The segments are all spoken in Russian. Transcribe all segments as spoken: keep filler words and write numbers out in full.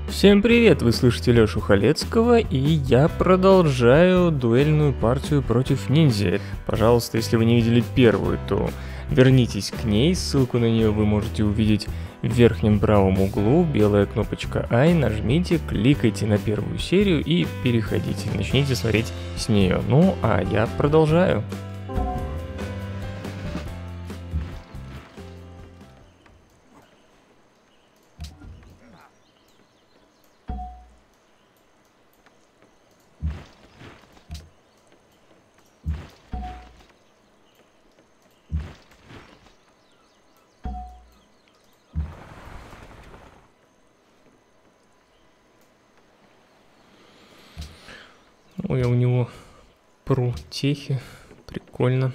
Всем привет, вы слышите Лёшу Халецкого, и я продолжаю дуэльную партию против ниндзя. Пожалуйста, если вы не видели первую, то вернитесь к ней, ссылку на нее вы можете увидеть в верхнем правом углу, белая кнопочка I, нажмите, кликайте на первую серию и переходите, начните смотреть с нее. Ну, а я продолжаю. Ой, а у него про техи, прикольно.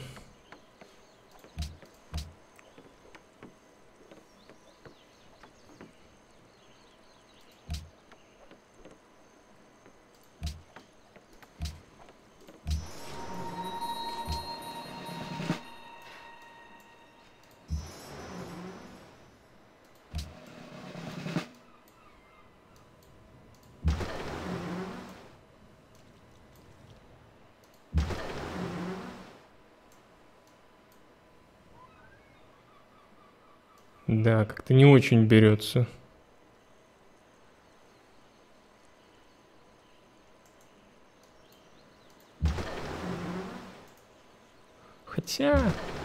Да, как-то не очень берется. Хотя...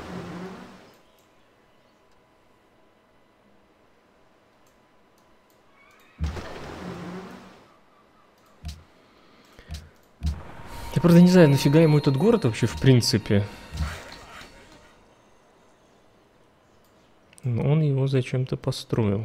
Я, правда, не знаю, нафига ему этот город вообще в принципе. Но он его зачем-то построил.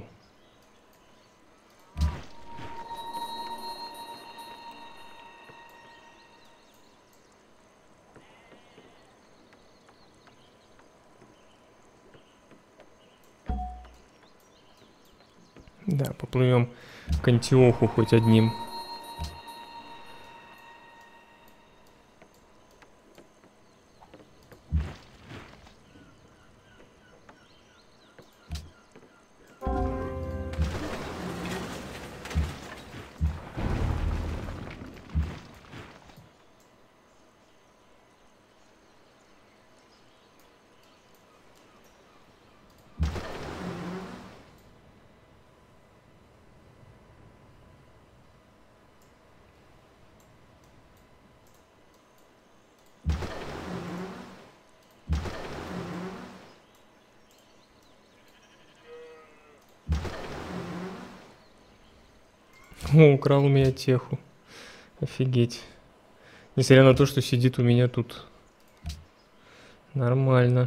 Да, поплывем к Антиоху хоть одним. О, украл у меня теху. Офигеть. Несмотря на то, что сидит у меня тут. Нормально.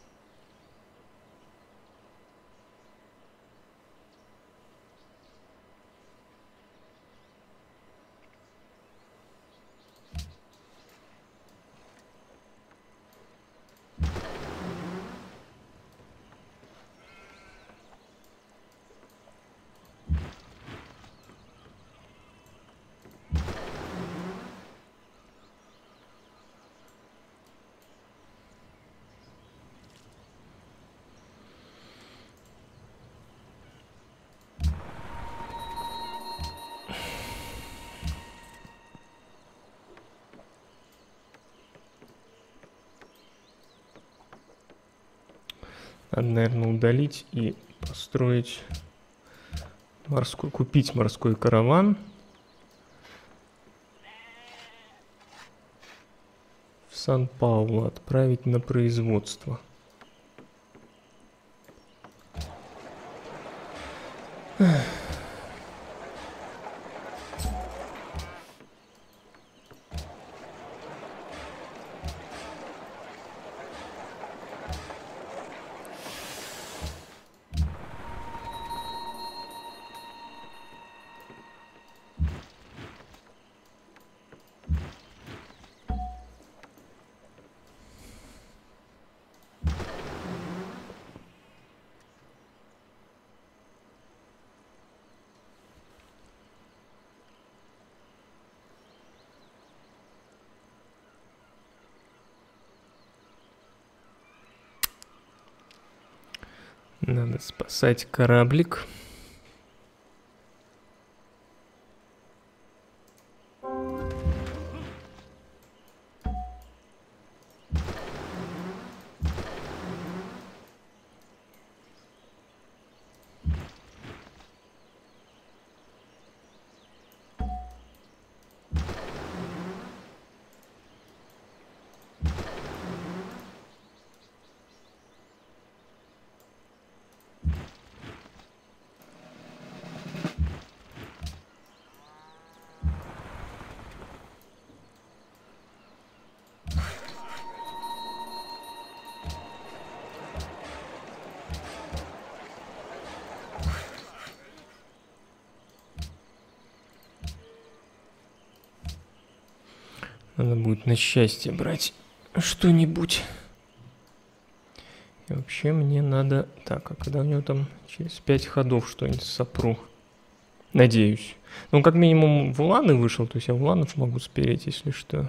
Надо, наверное, удалить и построить морской, купить морской караван. В Сан-Паулу отправить на производство. Надо спасать кораблик. Надо будет на счастье брать что-нибудь. И вообще мне надо... Так, а когда у него там через пять ходов что-нибудь сопру? Надеюсь. Ну, как минимум в уланы вышел, то есть я в уланов могу спереть, если что.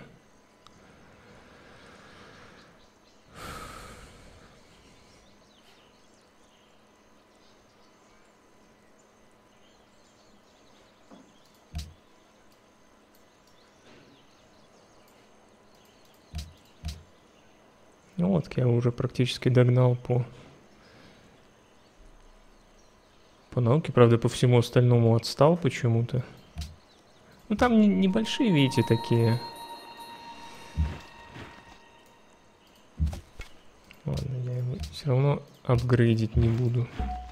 Ну вот, я уже практически догнал по... По науке, правда, по всему остальному отстал почему-то. Ну, там не, небольшие, видите, такие. Ладно, я его все равно апгрейдить не буду.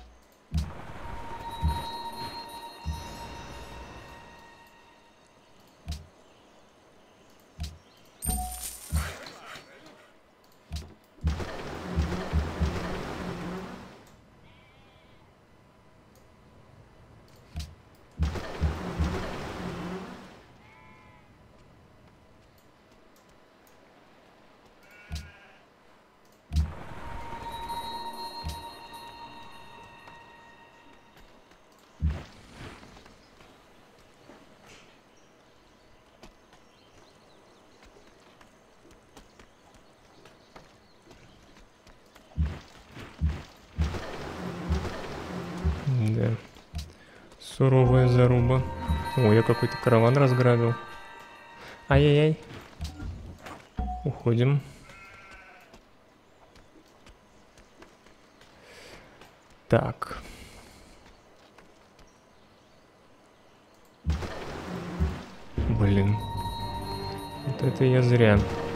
Да. Суровая заруба. Ой, я какой-то караван разграбил. Ай-яй-яй. Уходим. Так. Блин. Вот это я зря.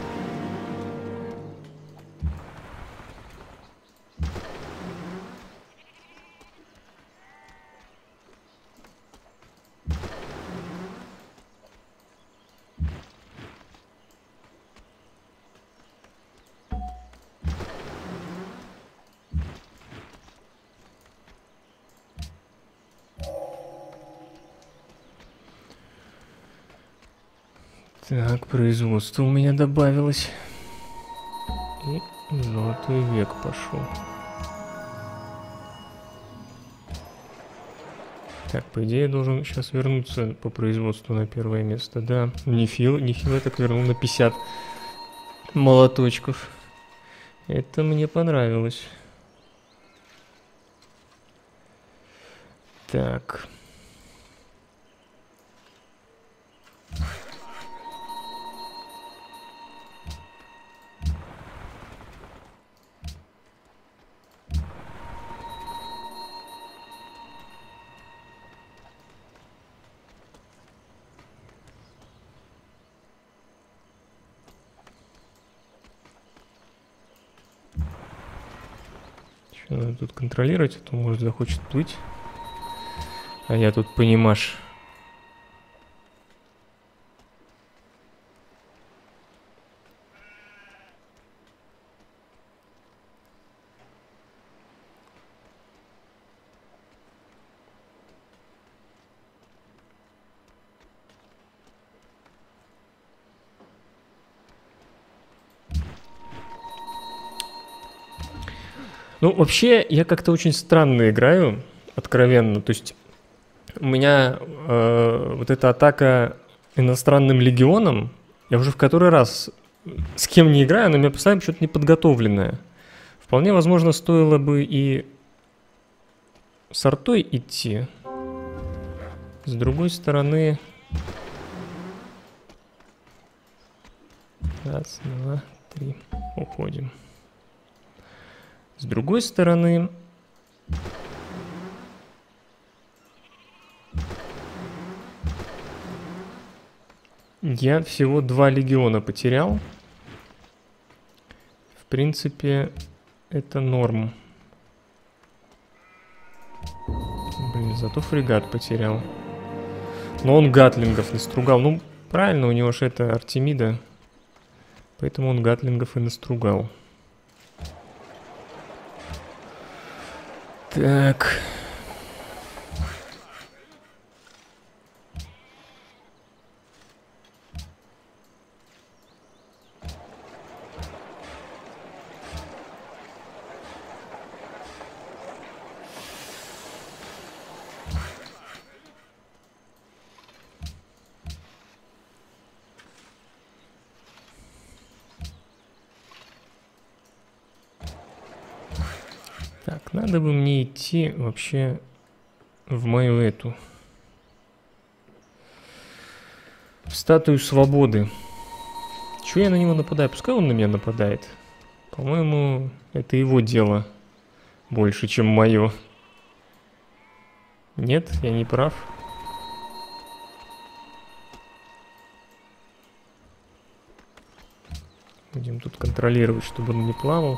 Так, производство у меня добавилось. И золотой век пошел. Так, по идее, я должен сейчас вернуться по производству на первое место. Да, нехило, нехило я так вернул на пятьдесят молоточков. Это мне понравилось. Так. Надо тут контролировать, а то может захочет плыть. А я тут понимаешь. Ну, вообще, я как-то очень странно играю, откровенно. То есть у меня э, вот эта атака иностранным легионом, я уже в который раз с кем не играю, она у меня постоянно что-то неподготовленная. Вполне возможно, стоило бы и с артой идти. С другой стороны... Раз, два, три. Уходим. С другой стороны... Я всего два легиона потерял. В принципе, это норм. Блин, зато фрегат потерял. Но он гатлингов настругал. Ну, правильно, у него же это Артемида. Поэтому он гатлингов и настругал. Так. Надо бы мне идти вообще в мою эту... в статую свободы. Чего я на него нападаю? Пускай он на меня нападает. По-моему, это его дело больше, чем мое. Нет, я не прав. Будем тут контролировать, чтобы он не плавал.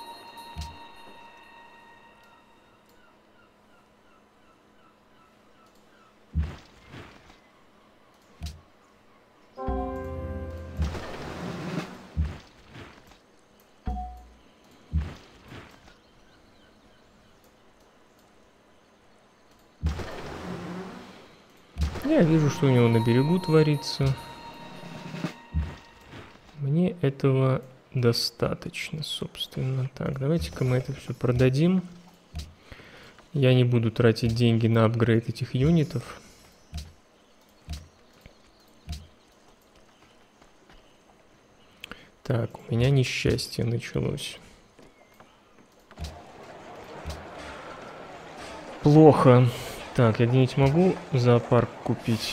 Я вижу, что у него на берегу творится. Мне этого достаточно, собственно. Так, давайте-ка мы это все продадим. Я не буду тратить деньги на апгрейд этих юнитов. Так, у меня несчастье началось. Плохо. Так, я где-нибудь могу зоопарк купить?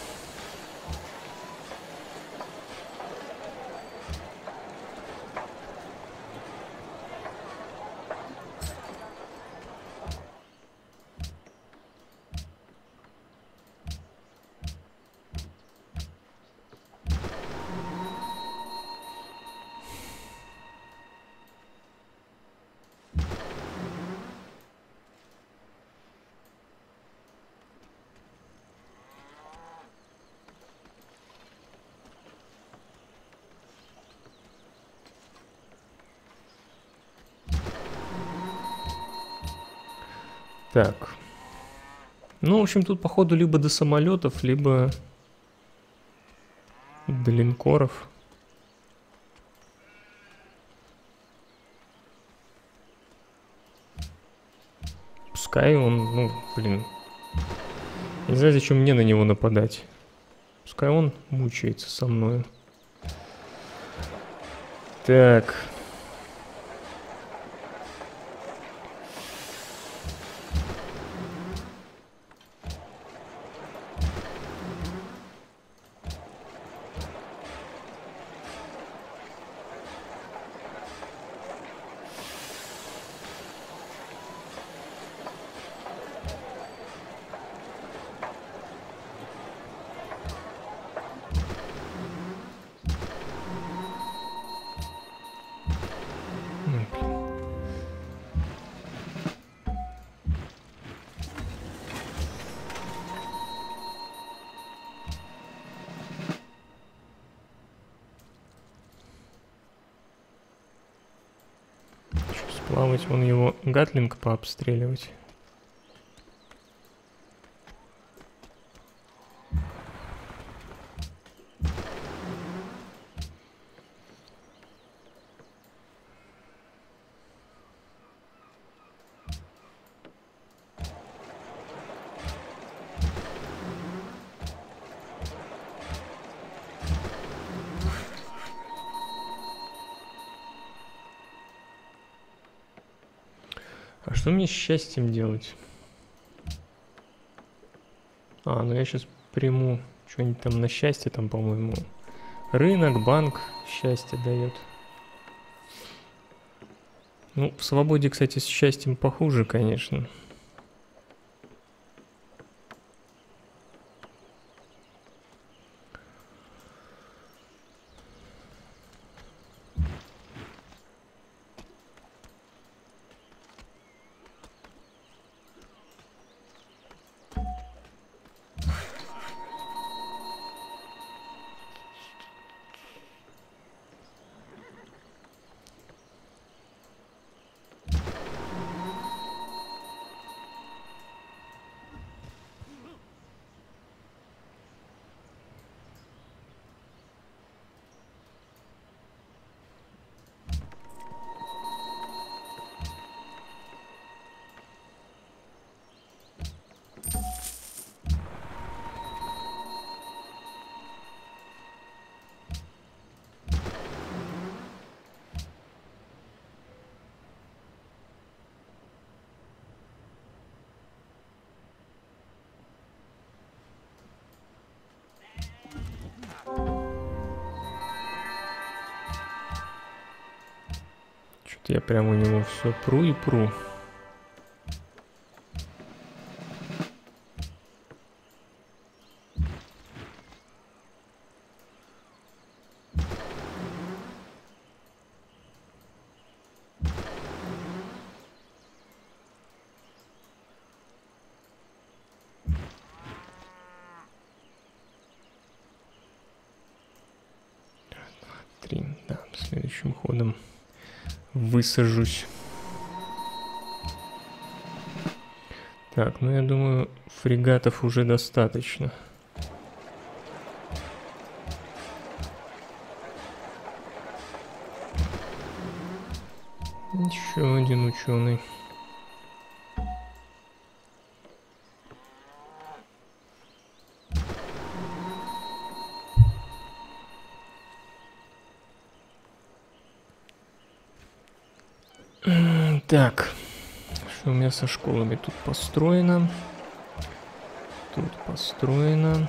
Так. Ну, в общем, тут, походу, либо до самолетов, либо до линкоров. Пускай он, ну, блин. Я не знаю, зачем мне на него нападать. Пускай он мучается со мной. Так. Плавать, вон его гатлинг пообстреливать. А что мне с счастьем делать? А, ну я сейчас приму что-нибудь там на счастье, там, по-моему, рынок, банк счастье дает. Ну, в свободе, кстати, с счастьем похуже, конечно. Вот я прям у него все пру и пру. Три, да, следующим ходом высажусь. Так, ну я думаю, фрегатов уже достаточно. Еще один ученый. Так, что у меня со школами тут построено? Тут построено.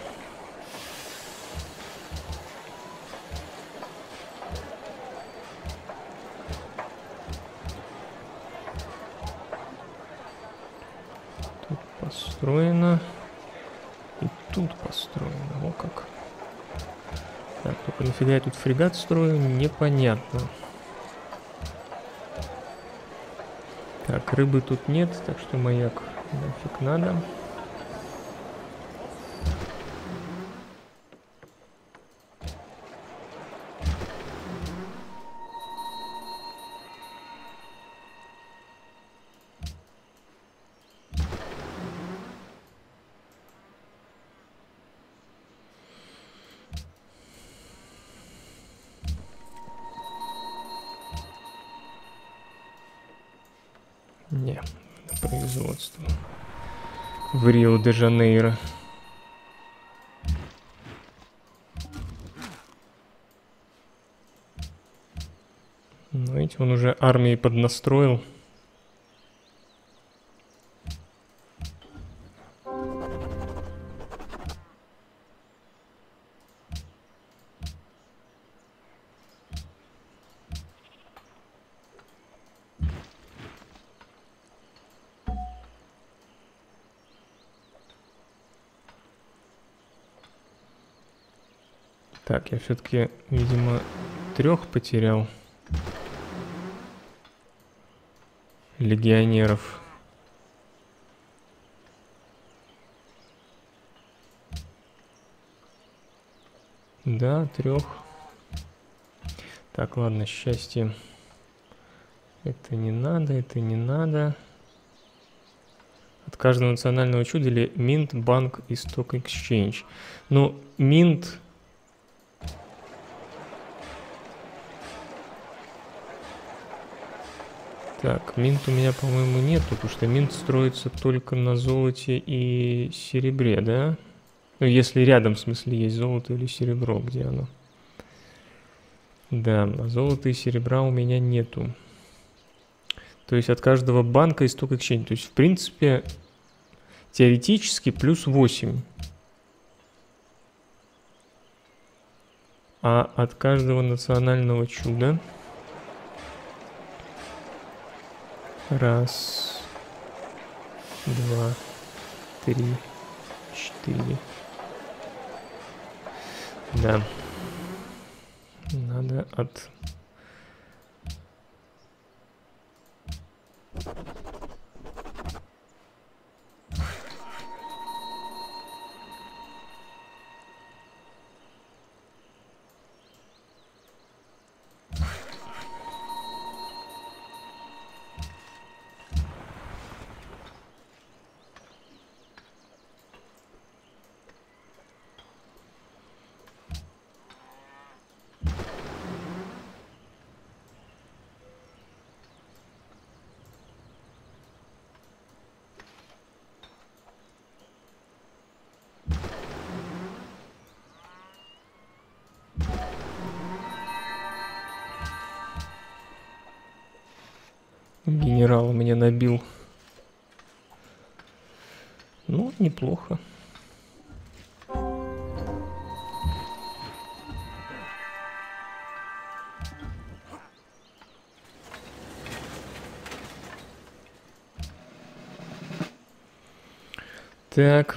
Тут построено. И тут построено. О как. Так, только нафига я тут фрегат строю, непонятно. Так, рыбы тут нет, так что маяк нафиг надо. Не, на производство. В Рио-де-Жанейро. Ну, видите, он уже армии поднастроил. Так, я все-таки, видимо, трех потерял легионеров. Да, трех. Так, ладно, счастье. Это не надо, это не надо. От каждого национального чуда или Mint, Bank и Stock Exchange. Ну, Mint... Так, Mint у меня, по-моему, нет, потому что Mint строится только на золоте и серебре, да? Ну, если рядом, в смысле, есть золото или серебро, где оно? Да, а золота и серебра у меня нету. То есть от каждого банка и Stock Exchange. То есть, в принципе, теоретически плюс восемь. А от каждого национального чуда... Раз, два, три, четыре. Да. Надо от... Генерал меня набил. Ну, неплохо. Так.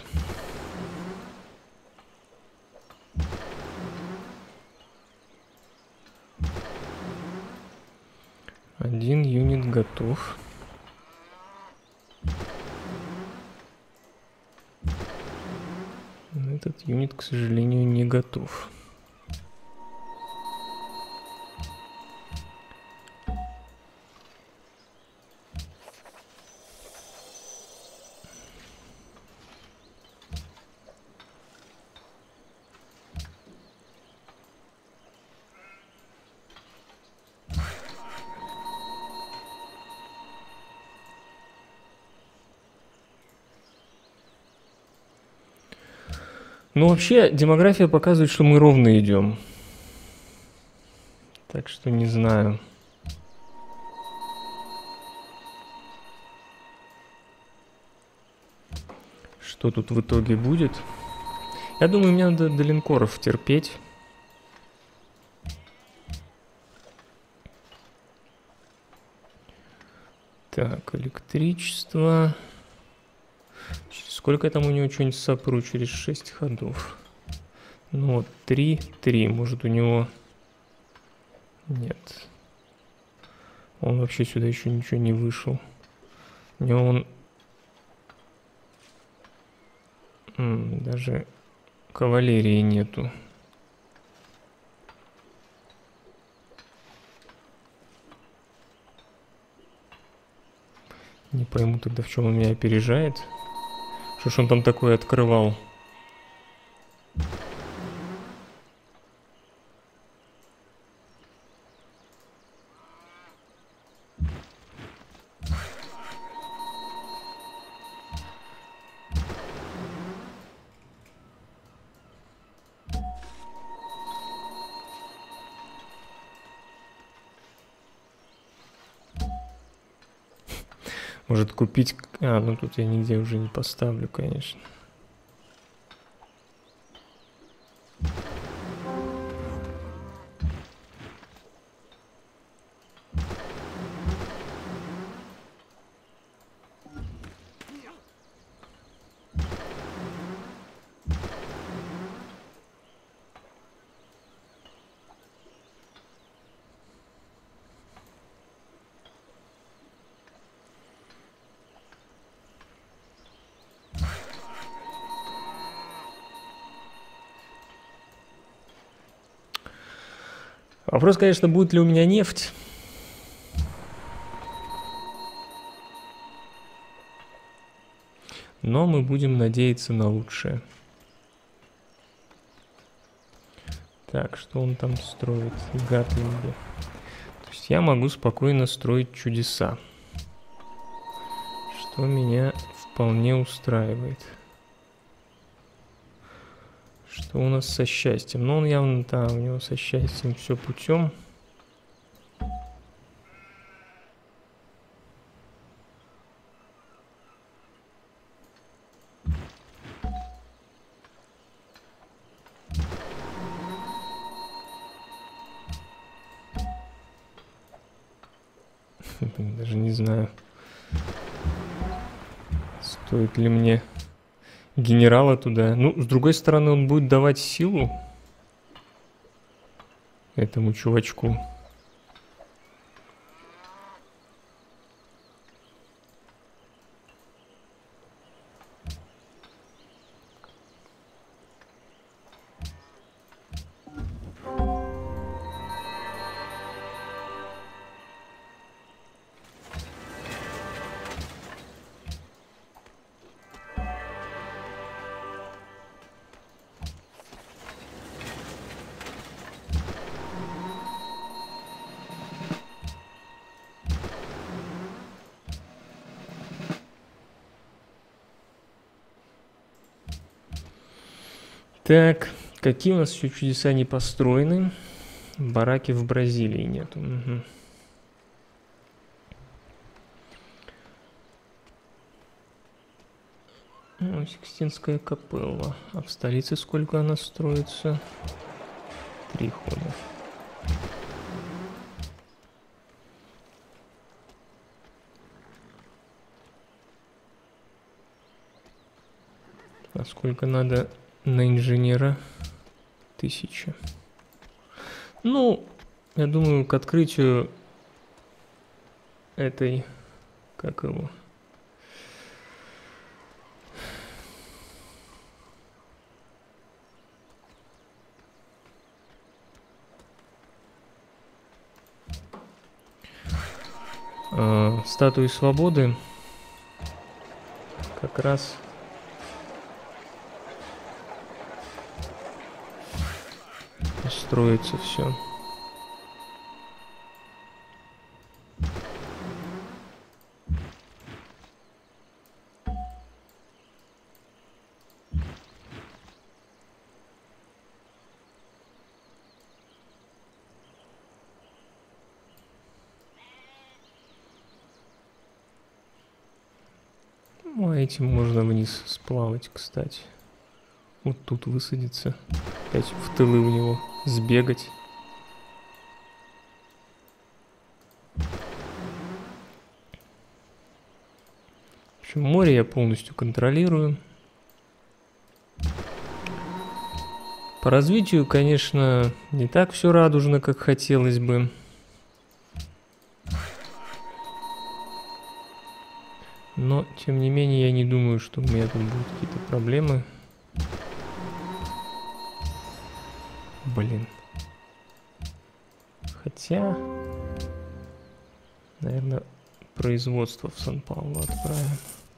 Один юнит готов. Этот юнит, к сожалению, не готов. Ну, вообще, демография показывает, что мы ровно идем. Так что не знаю. Что тут в итоге будет? Я думаю, мне надо до линкоров терпеть. Так, электричество. Сколько там у него что-нибудь сопру через шесть ходов? Ну вот, три, три. Может, у него... Нет. Он вообще сюда еще ничего не вышел. У него он... М, даже кавалерии нету. Не пойму тогда, в чем он меня опережает. Что ж он там такое открывал? Может купить... А, ну тут я нигде уже не поставлю, конечно. Вопрос, конечно, будет ли у меня нефть. Но мы будем надеяться на лучшее. Так, что он там строит? Гатлинги. То есть я могу спокойно строить чудеса. Что меня вполне устраивает. Что у нас со счастьем? Ну, он явно там, у него со счастьем все путем. Даже не знаю, стоит ли мне генерала туда. Ну, с другой стороны, он будет давать силу этому чувачку. Так, какие у нас еще чудеса не построены? Бараки в Бразилии нету. Угу. Ну, Сикстинская капелла. А в столице сколько она строится? Три хода. А сколько надо на инженера? Тысяча. Ну, я думаю, к открытию этой, как его, э, статуи свободы как раз строится все. Ну, а этим можно вниз сплавать, кстати. Вот тут высадиться. Опять в тылы у него сбегать. В общем, море я полностью контролирую. По развитию, конечно, не так все радужно, как хотелось бы. Но, тем не менее, я не думаю, что у меня тут будут какие-то проблемы. Блин. Хотя, наверное, производство в Сан-Паулу отправим.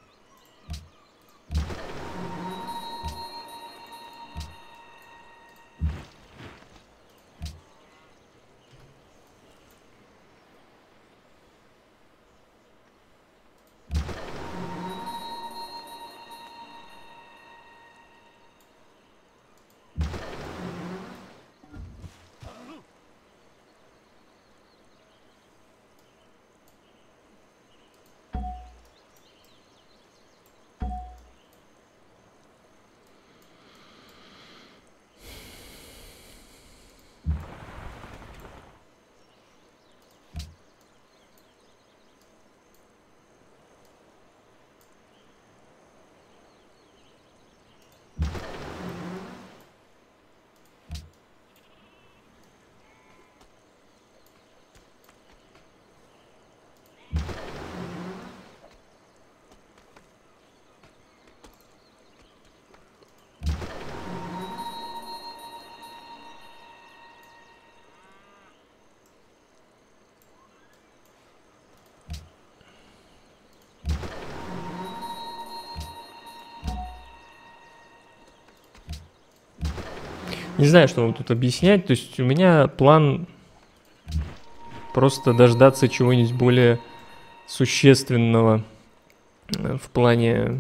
Не знаю, что вам тут объяснять. То есть у меня план просто дождаться чего-нибудь более существенного в плане...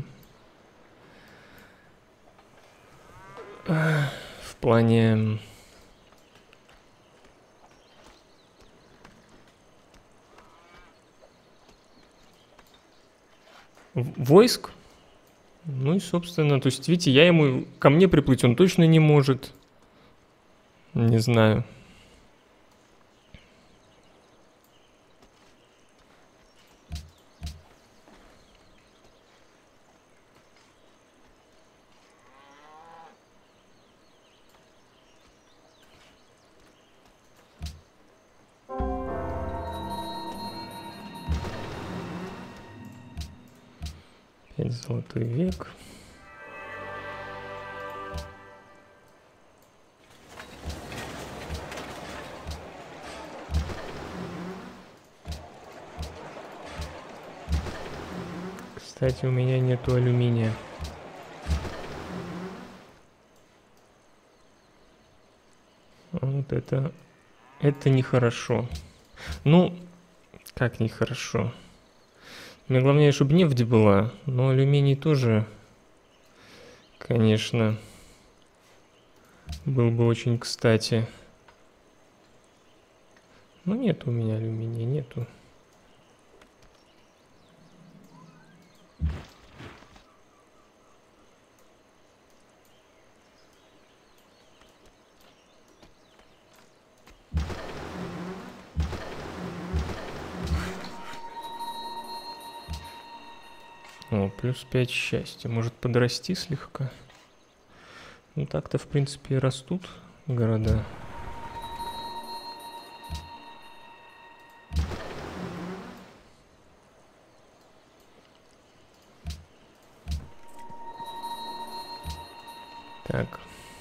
В плане... войск. Ну и, собственно, то есть, видите, я ему... Ко мне приплыть он точно не может. Не знаю. Опять золотой век. Кстати, у меня нету алюминия. Вот это... Это нехорошо. Ну, как нехорошо? Мне главное, чтобы нефть была, но алюминий тоже, конечно, был бы очень кстати. Но нет у меня алюминия, нету. О, плюс пять счастья. Может подрасти слегка? Ну так-то, в принципе, растут города. Так.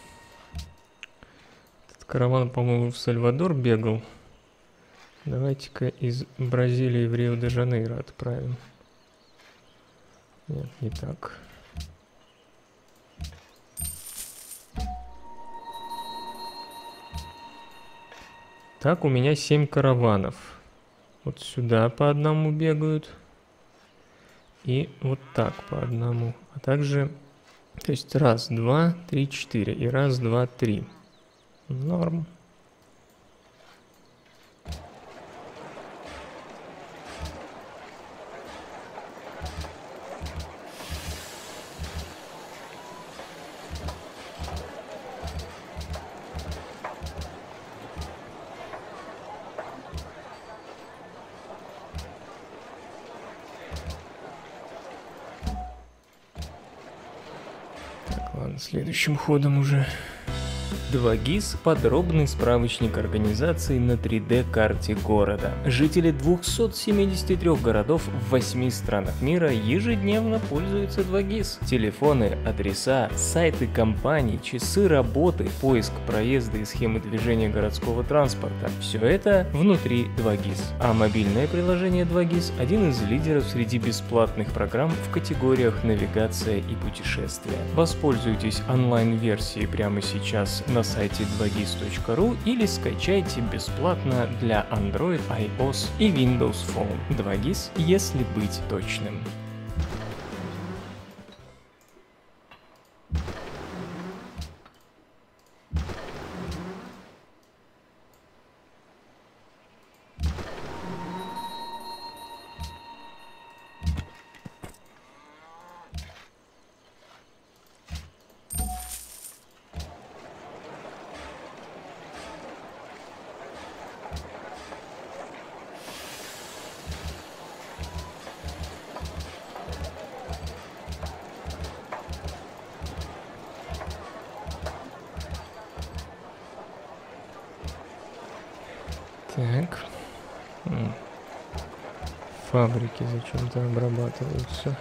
Этот караван, по-моему, в Сальвадор бегал. Давайте-ка из Бразилии в Рио-де-Жанейро отправим. Нет, не так. Так, у меня семь караванов. Вот сюда по одному бегают. И вот так по одному. А также, то есть раз, два, три, четыре. И раз, два, три. Норм. Следующим ходом уже. два гис – подробный справочник организации на три дэ-карте города. Жители двухсот семидесяти трёх городов в восьми странах мира ежедневно пользуются два гис. Телефоны, адреса, сайты компаний, часы работы, поиск проезда и схемы движения городского транспорта – все это внутри два гис. А мобильное приложение два гис – один из лидеров среди бесплатных программ в категориях навигация и путешествия. Воспользуйтесь онлайн-версией прямо сейчас на сайте два гис точка ру или скачайте бесплатно для Android, iOS и Windows Phone. два гис, если быть точным. Так. Фабрики зачем-то обрабатываются.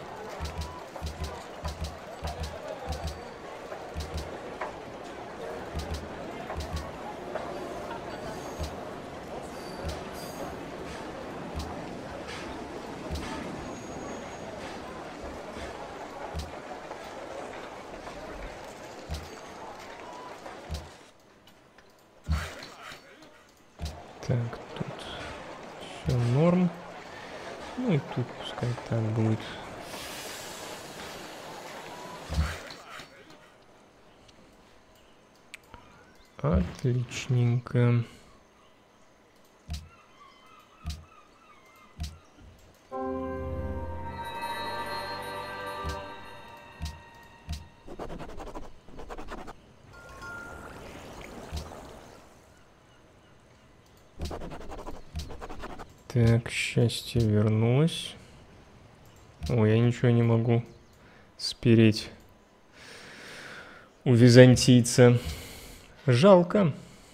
Так, тут все норм. Ну и тут пускай так будет. Отличненько. Так, счастье вернулось. Ой, я ничего не могу спереть у византийца. Жалко.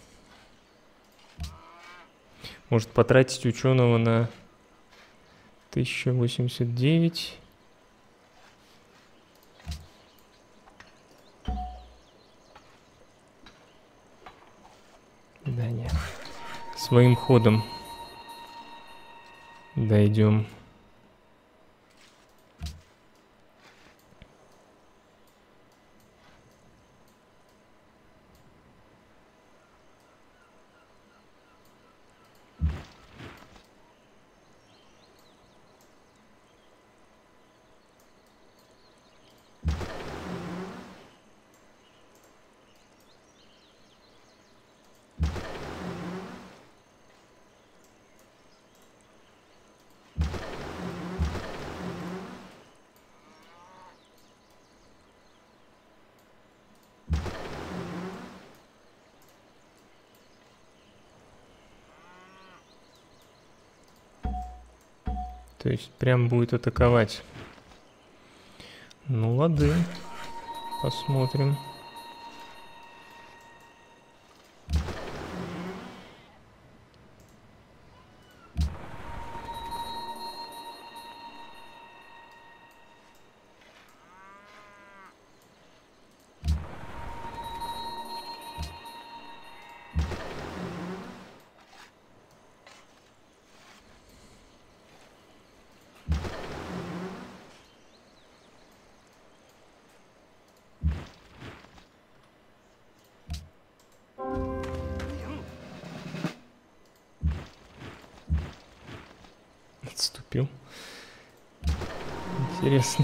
Может потратить ученого на тысяча восемьдесят девять. Да нет. Своим ходом дойдем. То есть прям будет атаковать. Ну лады. Посмотрим. зацепил. Интересно.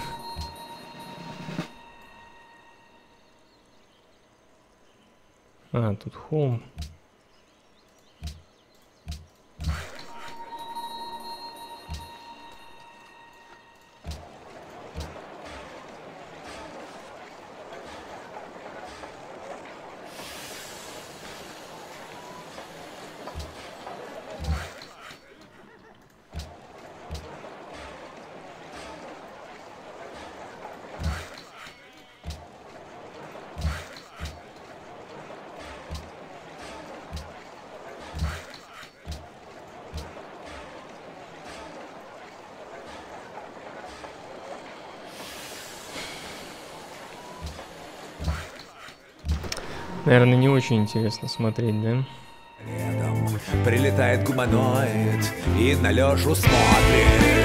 А, тут холм. Наверное, не очень интересно смотреть, да? Летом прилетает гуманоид и на Лёшу смотрит.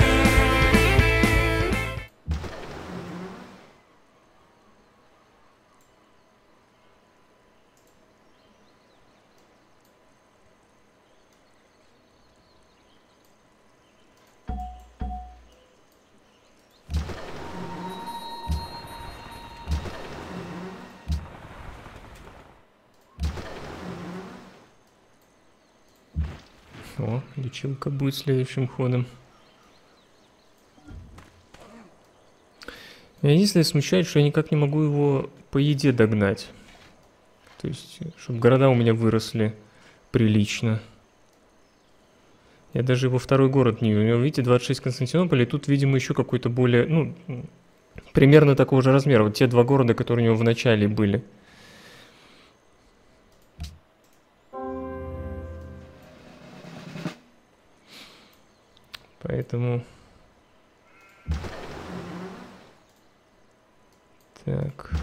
О, лечилка будет следующим ходом. Меня единственное смущает, что я никак не могу его по еде догнать. То есть, чтобы города у меня выросли прилично. Я даже его второй город не вижу. У него, видите, двадцать шесть Константинополь, и тут, видимо, еще какой-то более, ну, примерно такого же размера. Вот те два города, которые у него в начале были. Поэтому... Так.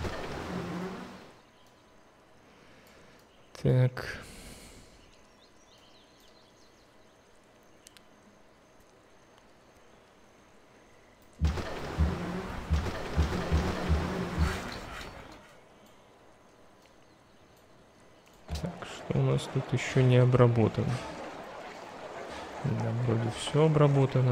Так. Так, что у нас тут еще не обработано? Да, вроде все обработано.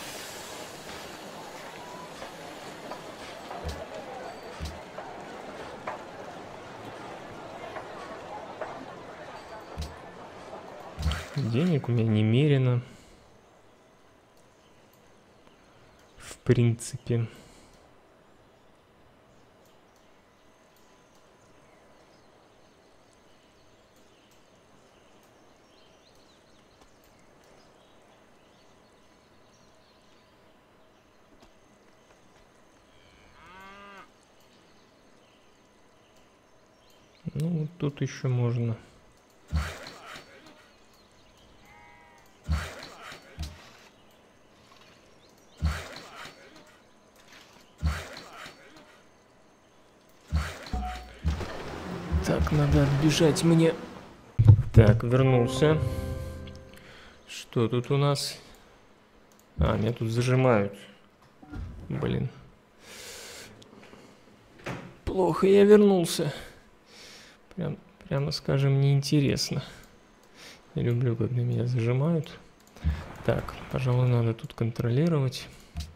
Денег у меня немерено. В принципе. Ну, вот тут еще можно. Так, надо отбежать мне. Так, вернулся. Что тут у нас? А, меня тут зажимают. Блин. Плохо я вернулся. Прям, прямо скажем, неинтересно. Я люблю, когда меня зажимают. Так, пожалуй, надо тут контролировать.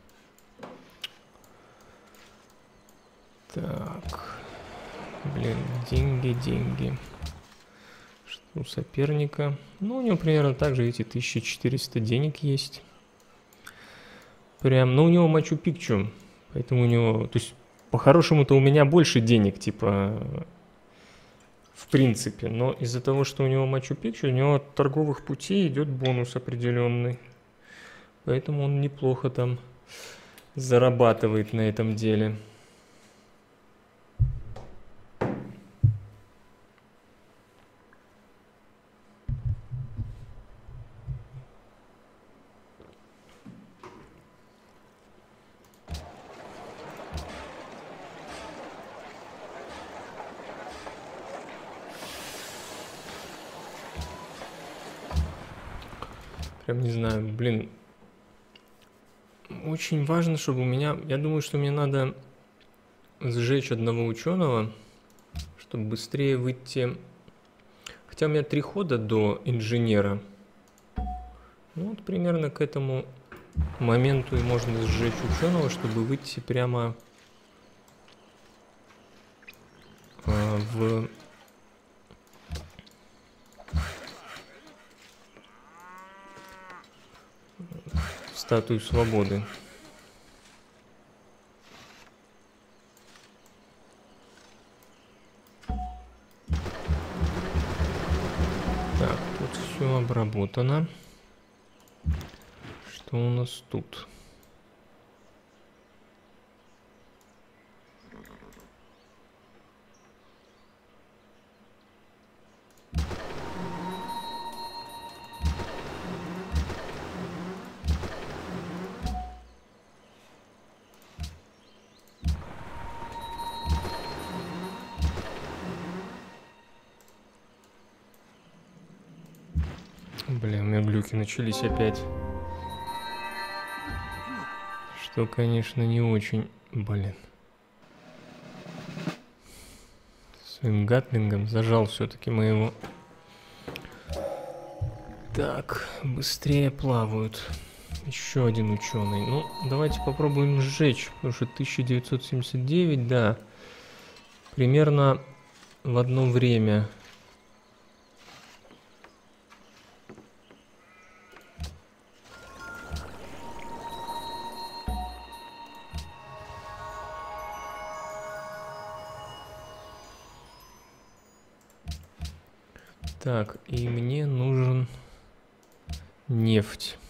Так. Блин, деньги, деньги. Что у соперника? Ну, у него примерно так же эти тысяча четыреста денег есть. Прям, ну, у него Мачу-Пикчу. Поэтому у него, то есть, по-хорошему-то у меня больше денег, типа... В принципе, но из-за того, что у него Мачу-Пикчу, у него от торговых путей идет бонус определенный. Поэтому он неплохо там зарабатывает на этом деле. Прям не знаю, блин. Очень важно, чтобы у меня... Я думаю, что мне надо сжечь одного ученого, чтобы быстрее выйти... Хотя у меня три хода до инженера. Ну вот примерно к этому моменту и можно сжечь ученого, чтобы выйти прямо э, в статую свободы. Так, тут все обработано. Что у нас тут? Бля, у меня глюки начались опять. Что, конечно, не очень... Блин. Своим гатлингом зажал все-таки моего. Так, быстрее плавают. Еще один ученый. Ну, давайте попробуем сжечь, потому что тысяча девятьсот семьдесят девять, да. Примерно в одно время. Так, и мне нужен нефть.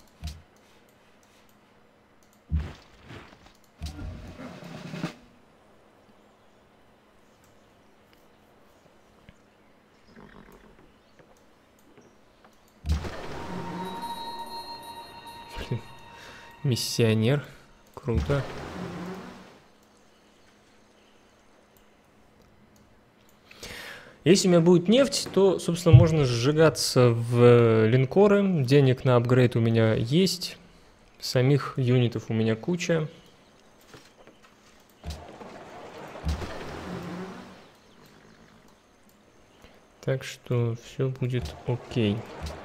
Блин, миссионер. Круто. Если у меня будет нефть, то, собственно, можно сжигаться в линкоры. Денег на апгрейд у меня есть. Самих юнитов у меня куча. Так что все будет окей.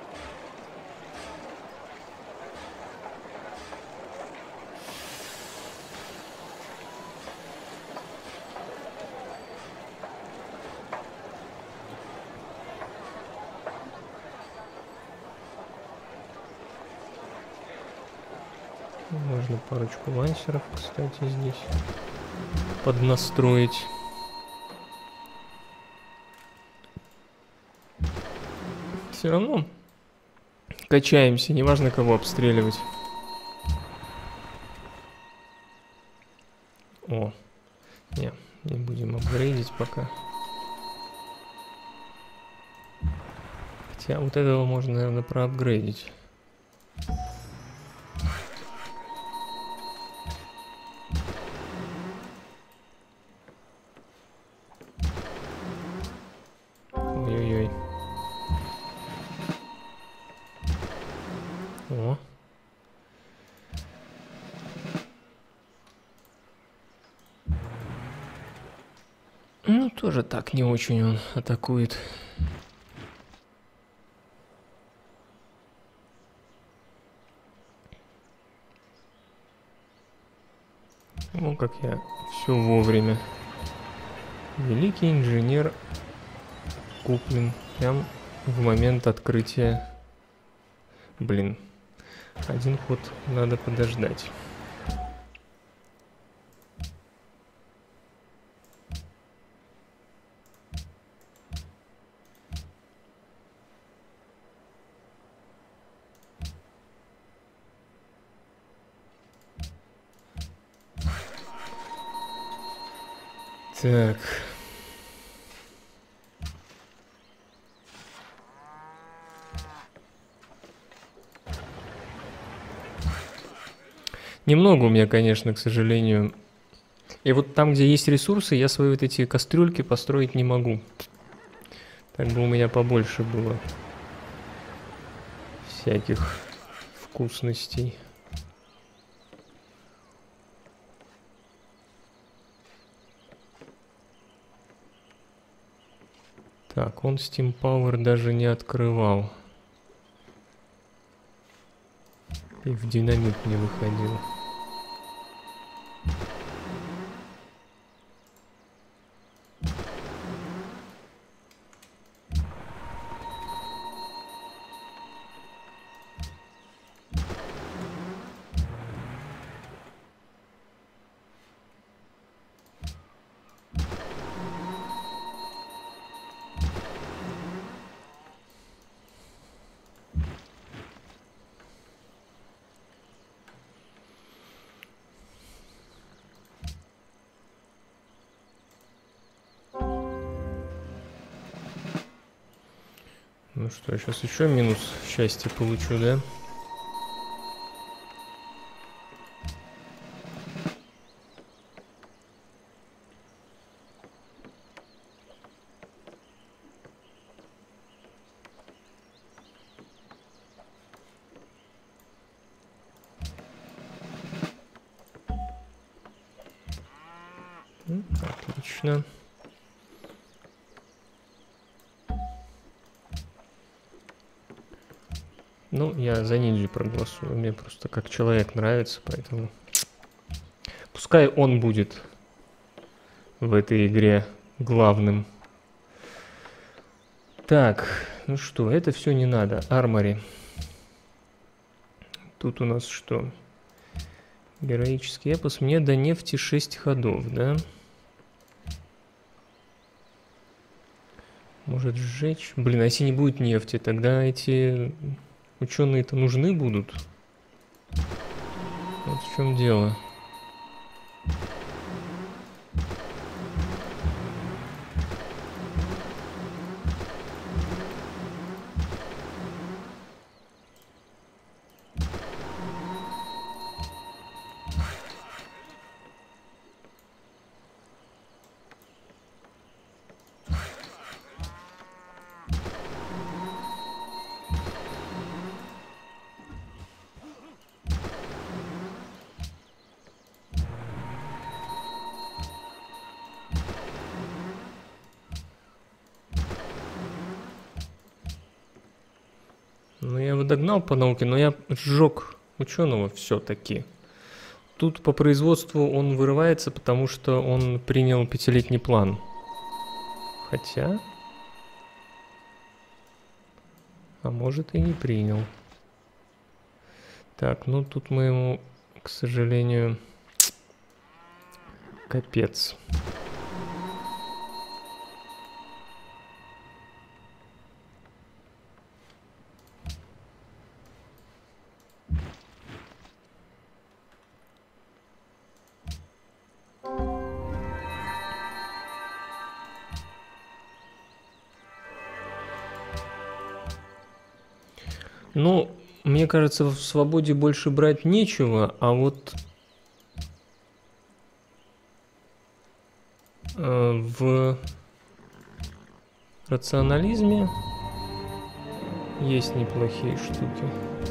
Можно парочку лансеров, кстати, здесь поднастроить. Все равно качаемся, неважно кого обстреливать. О, не, не будем апгрейдить пока. Хотя вот этого можно, наверное, проапгрейдить. Ой-ой-ой. О. Ну, тоже так не очень он атакует. Ну, как я все вовремя. Великий инженер куплен прям в момент открытия. Блин, один ход надо подождать. Так. Немного у меня, конечно, к сожалению. И вот там, где есть ресурсы, я свои вот эти кастрюльки построить не могу. Так бы у меня побольше было всяких вкусностей. Так, он Steam Power даже не открывал. И в динамит не выходил. Ну что, сейчас еще минус счастья получу, да? Отлично. Ну, я за ниндзю проголосую. Мне просто как человек нравится, поэтому... Пускай он будет в этой игре главным. Так, ну что, это все не надо. Армори. Тут у нас что? Героический эпос. Мне до нефти шесть ходов, да? Может сжечь? Блин, а если не будет нефти, тогда эти ученые-то нужны будут? Вот в чем дело. Ну, я его догнал по науке, но я сжег ученого все-таки. Тут по производству он вырывается, потому что он принял пятилетний план. Хотя... А может и не принял. Так, ну тут мы ему, к сожалению, капец. Ну, мне кажется, в свободе больше брать нечего, а вот э, в рационализме есть неплохие штуки.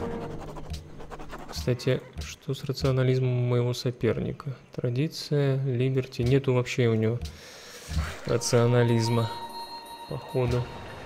Кстати, что с рационализмом моего соперника? Традиция, либерти. Нету вообще у него рационализма, походу.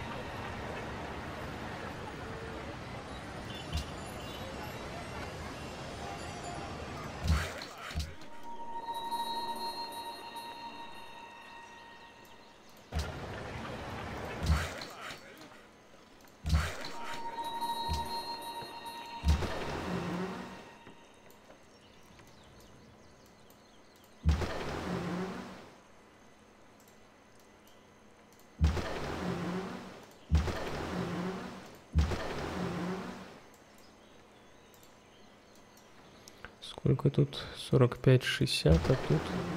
Сколько тут? сорок пять шестьдесят, а тут...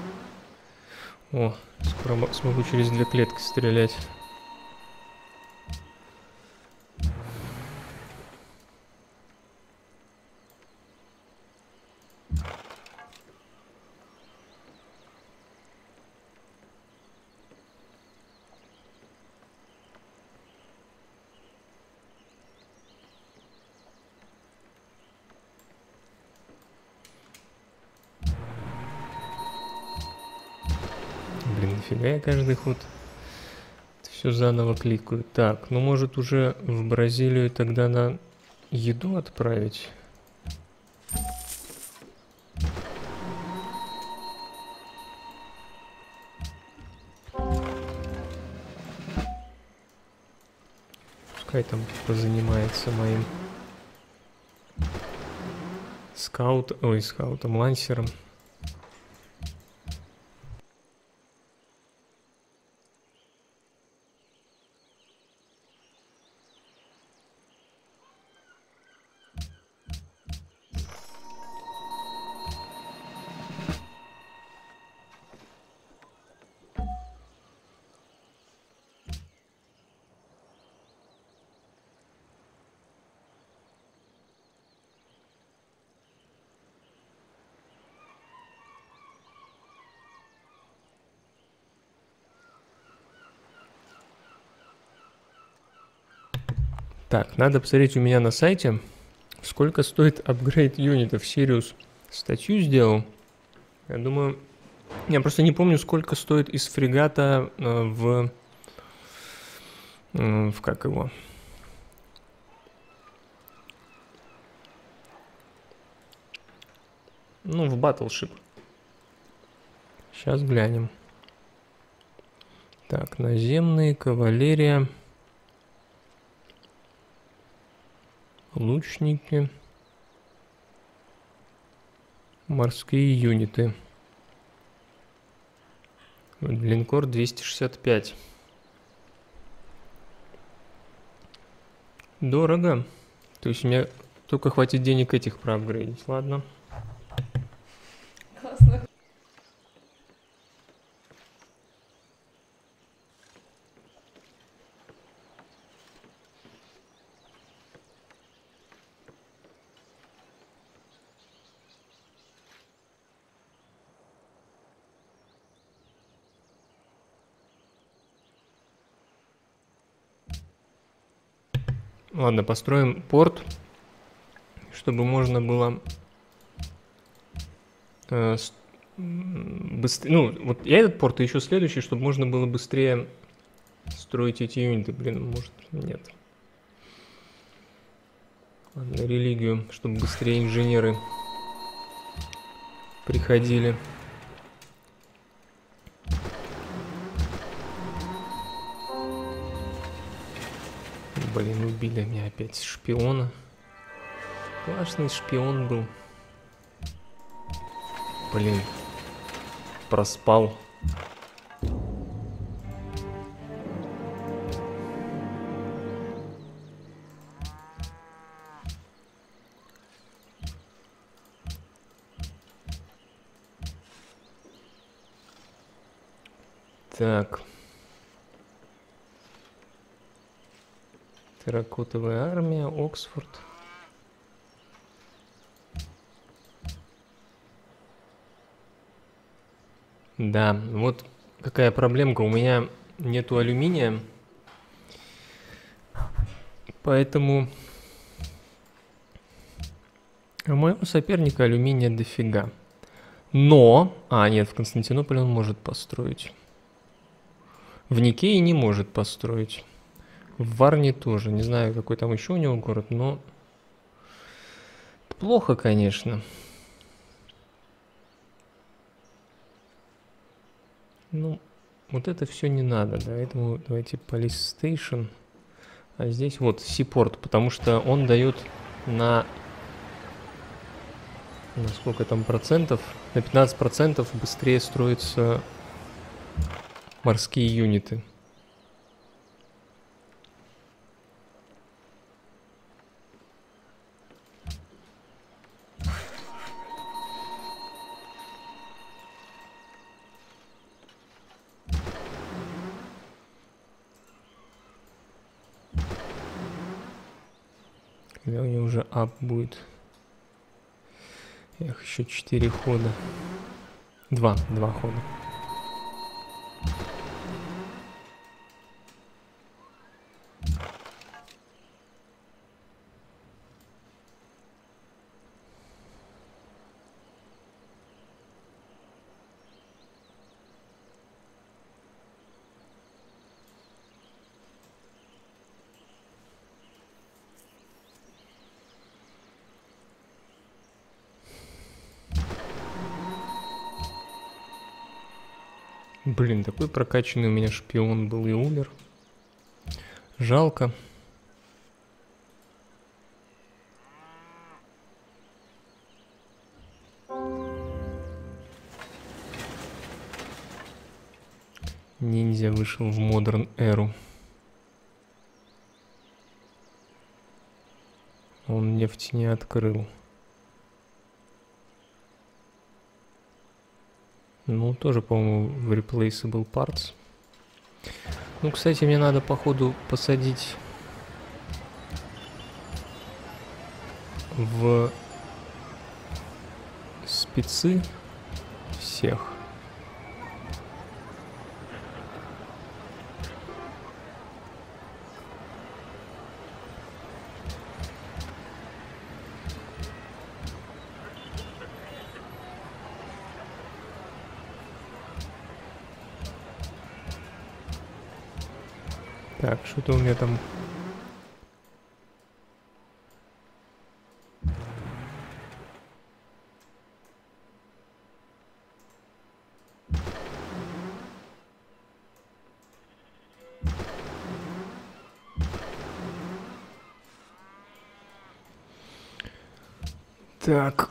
О, скоро смогу через две клетки стрелять. Нифига я каждый ход все заново кликаю. Так, ну может уже в Бразилию тогда на еду отправить? Пускай там позанимается моим скаут, ой, скаутом, лансером. Так, надо посмотреть у меня на сайте, сколько стоит апгрейд юнитов. Сириус статью сделал. Я думаю, я просто не помню, сколько стоит из фрегата э, в, э, в как его, ну, в Battleship. Сейчас глянем. Так, наземные, кавалерия. Лучники, морские юниты. Линкор двести шестьдесят пять. Дорого. То есть у меня только хватит денег этих проапгрейдить. Ладно. Классно. Ладно, построим порт, чтобы можно было э, быстрее. Ну, вот я этот порт, и еще следующий, чтобы можно было быстрее строить эти юниты. Блин, может, нет. Ладно, религию, чтобы быстрее инженеры приходили. Блин, убили меня опять шпиона. Классный шпион был. Блин, проспал. Так. Терракотовая армия, Оксфорд. Да, вот какая проблемка. У меня нету алюминия. Поэтому у моего соперника алюминия дофига. Но... А, нет, в Константинополе он может построить. В Никее не может построить. В Варне тоже. Не знаю, какой там еще у него город, но... Плохо, конечно. Ну, вот это все не надо. Поэтому давайте Police Station. А здесь вот Seaport, потому что он дает на... На сколько там процентов? На пятнадцать процентов быстрее строятся морские юниты. Когда у него уже ап будет? Эх, еще четыре хода. Два, два хода. Блин, такой прокачанный у меня шпион был и умер. Жалко. ниндзя вышел в модерн эру. Он нефть не открыл. Ну, тоже, по-моему, в Replaceable Parts. Ну, кстати, мне надо, походу, посадить в спецы всех. Так, что-то у меня там... Так...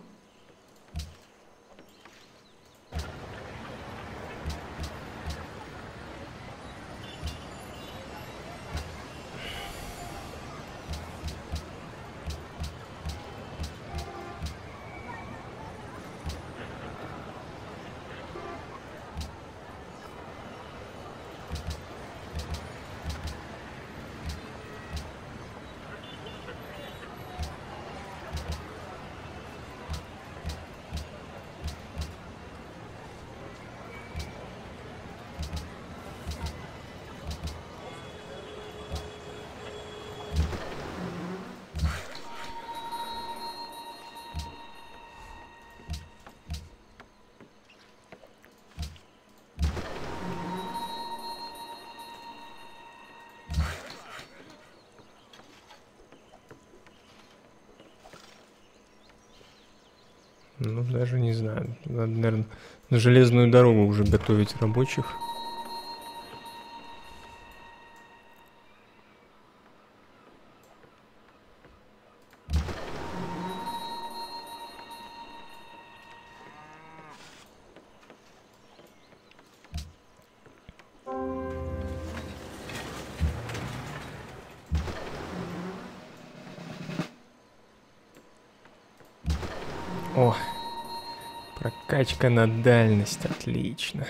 Ну, даже не знаю. Надо, наверное, на железную дорогу уже готовить рабочих. О, прокачка на дальность, отлично.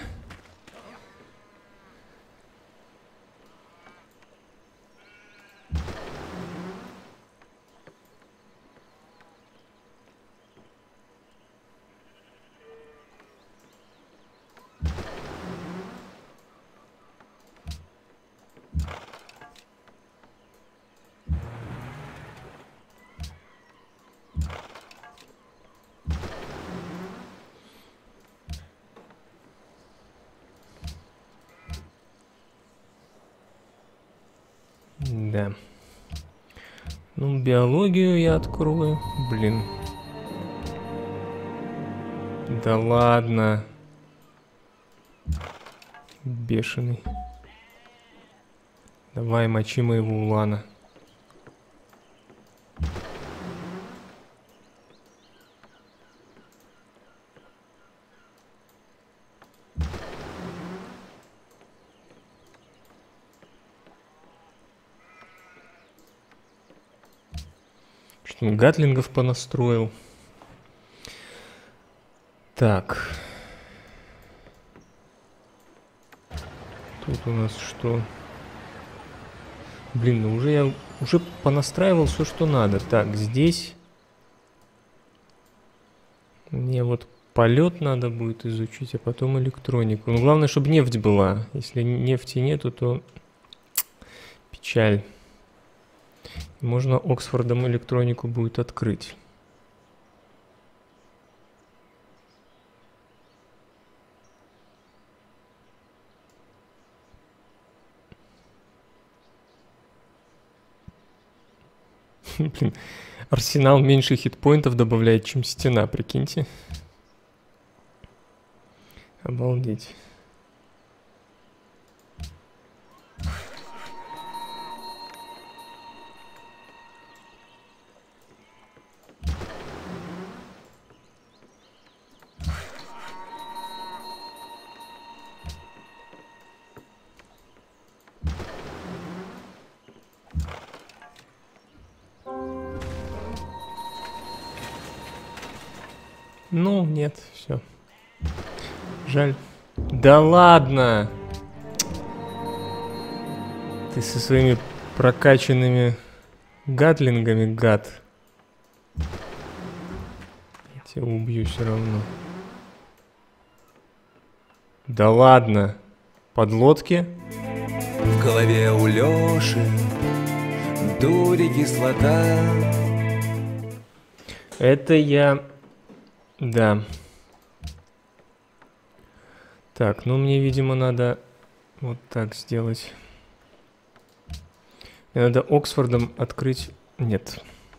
Да. Ну, биологию я открою. Блин. Да ладно. Бешеный. Давай, мочи моего улана. Что он гатлингов понастроил. Так. Тут у нас что? Блин, ну уже я уже понастраивал все, что надо. Так, здесь мне вот полет надо будет изучить, а потом электронику. Ну, главное, чтобы нефть была. Если нефти нету, то печаль. Можно Оксфордом электронику будет открыть. Блин, арсенал меньше хитпоинтов добавляет, чем стена, прикиньте. Обалдеть. Ну, нет, все. Жаль. Да ладно! Ты со своими прокачанными гатлингами, гад. Я тебя убью все равно. Да ладно. Подлодки? В голове у Лёши дури кислота. Это я... Да. Так, ну мне, видимо, надо вот так сделать. Мне надо Оксфордом открыть... Нет.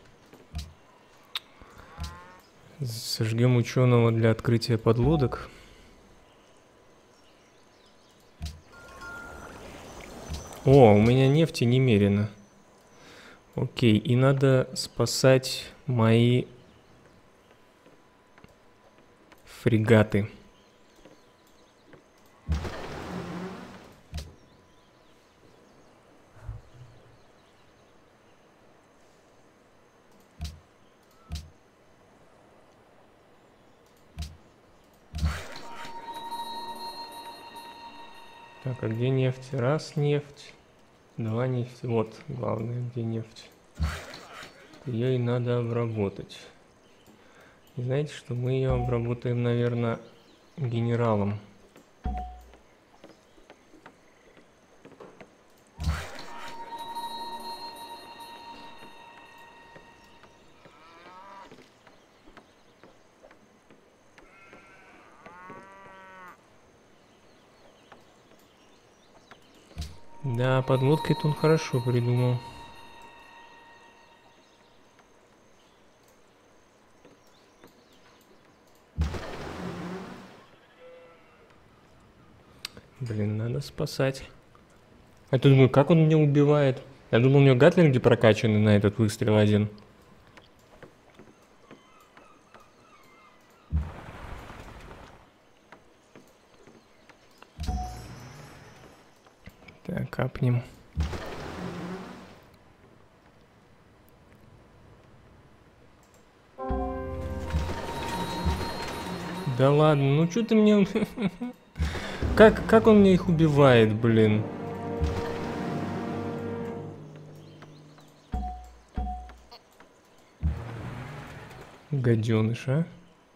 Сожгем ученого для открытия подлодок. О, у меня нефти немерено. Окей, и надо спасать мои фрегаты. Так, а где нефть? Раз нефть, два нефть. Вот, главное, где нефть. Ее и надо обработать. И знаете, что мы ее обработаем, наверное, генералом. Да, подлодкой-то он хорошо придумал. Блин, надо спасать. А то думаю, как он меня убивает? Я думал, у него гатлинги прокачаны на этот выстрел один. Так, капнем. Да ладно, ну что ты мне... Как, как он мне их убивает, блин? Гаденыш, а?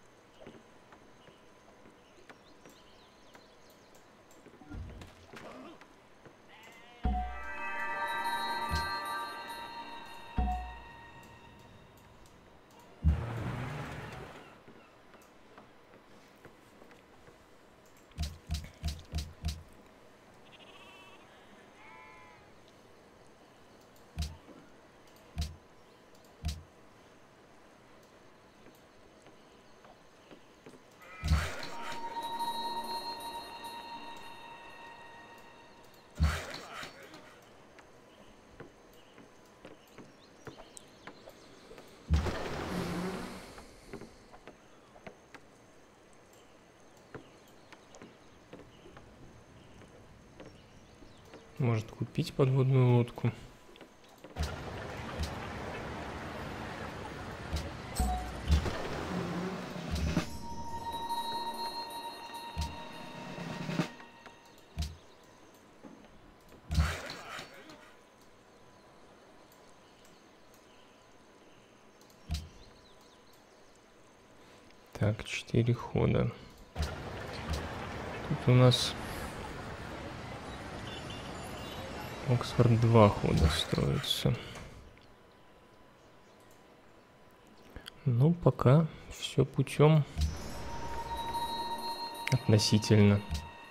Может купить подводную лодку. Так, четыре хода. Тут у нас Оксфорд два хода строится. Ну, пока все путем относительно.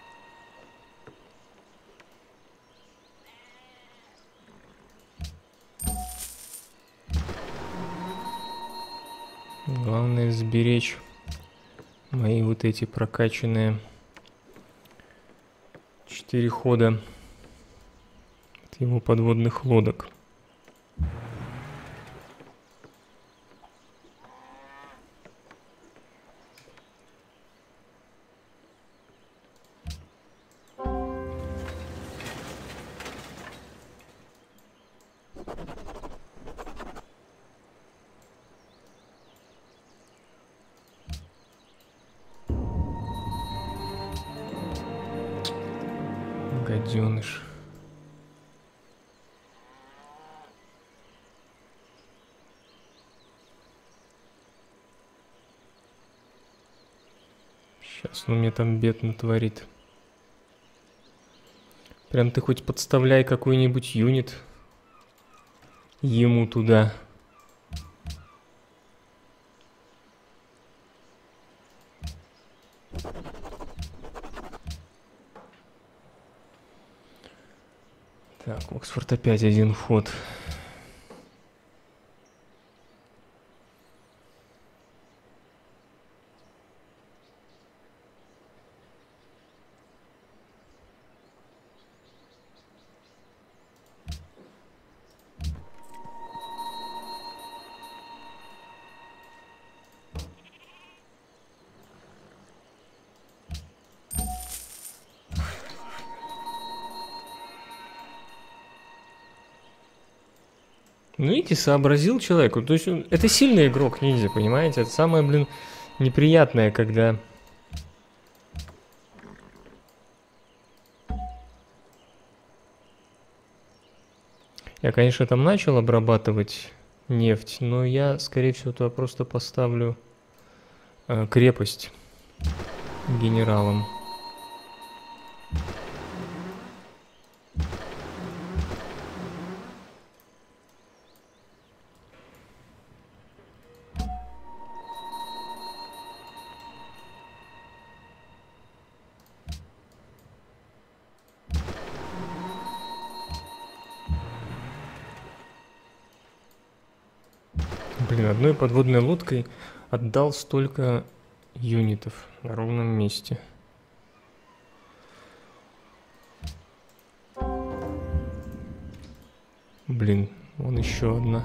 Главное сберечь мои вот эти прокачанные четыре хода от его подводных лодок. гаденыш. Сейчас он мне там бед натворит. Прям ты хоть подставляй какой-нибудь юнит ему туда. Так, Оксфорд опять один ход. Ну, видите, сообразил человеку. То есть он, это сильный игрок ниндзя, понимаете? Это самое, блин, неприятное, когда... Я, конечно, там начал обрабатывать нефть, но я, скорее всего, туда просто поставлю э, крепость генералам. Блин, одной подводной лодкой отдал столько юнитов на ровном месте. Блин, вон еще одна.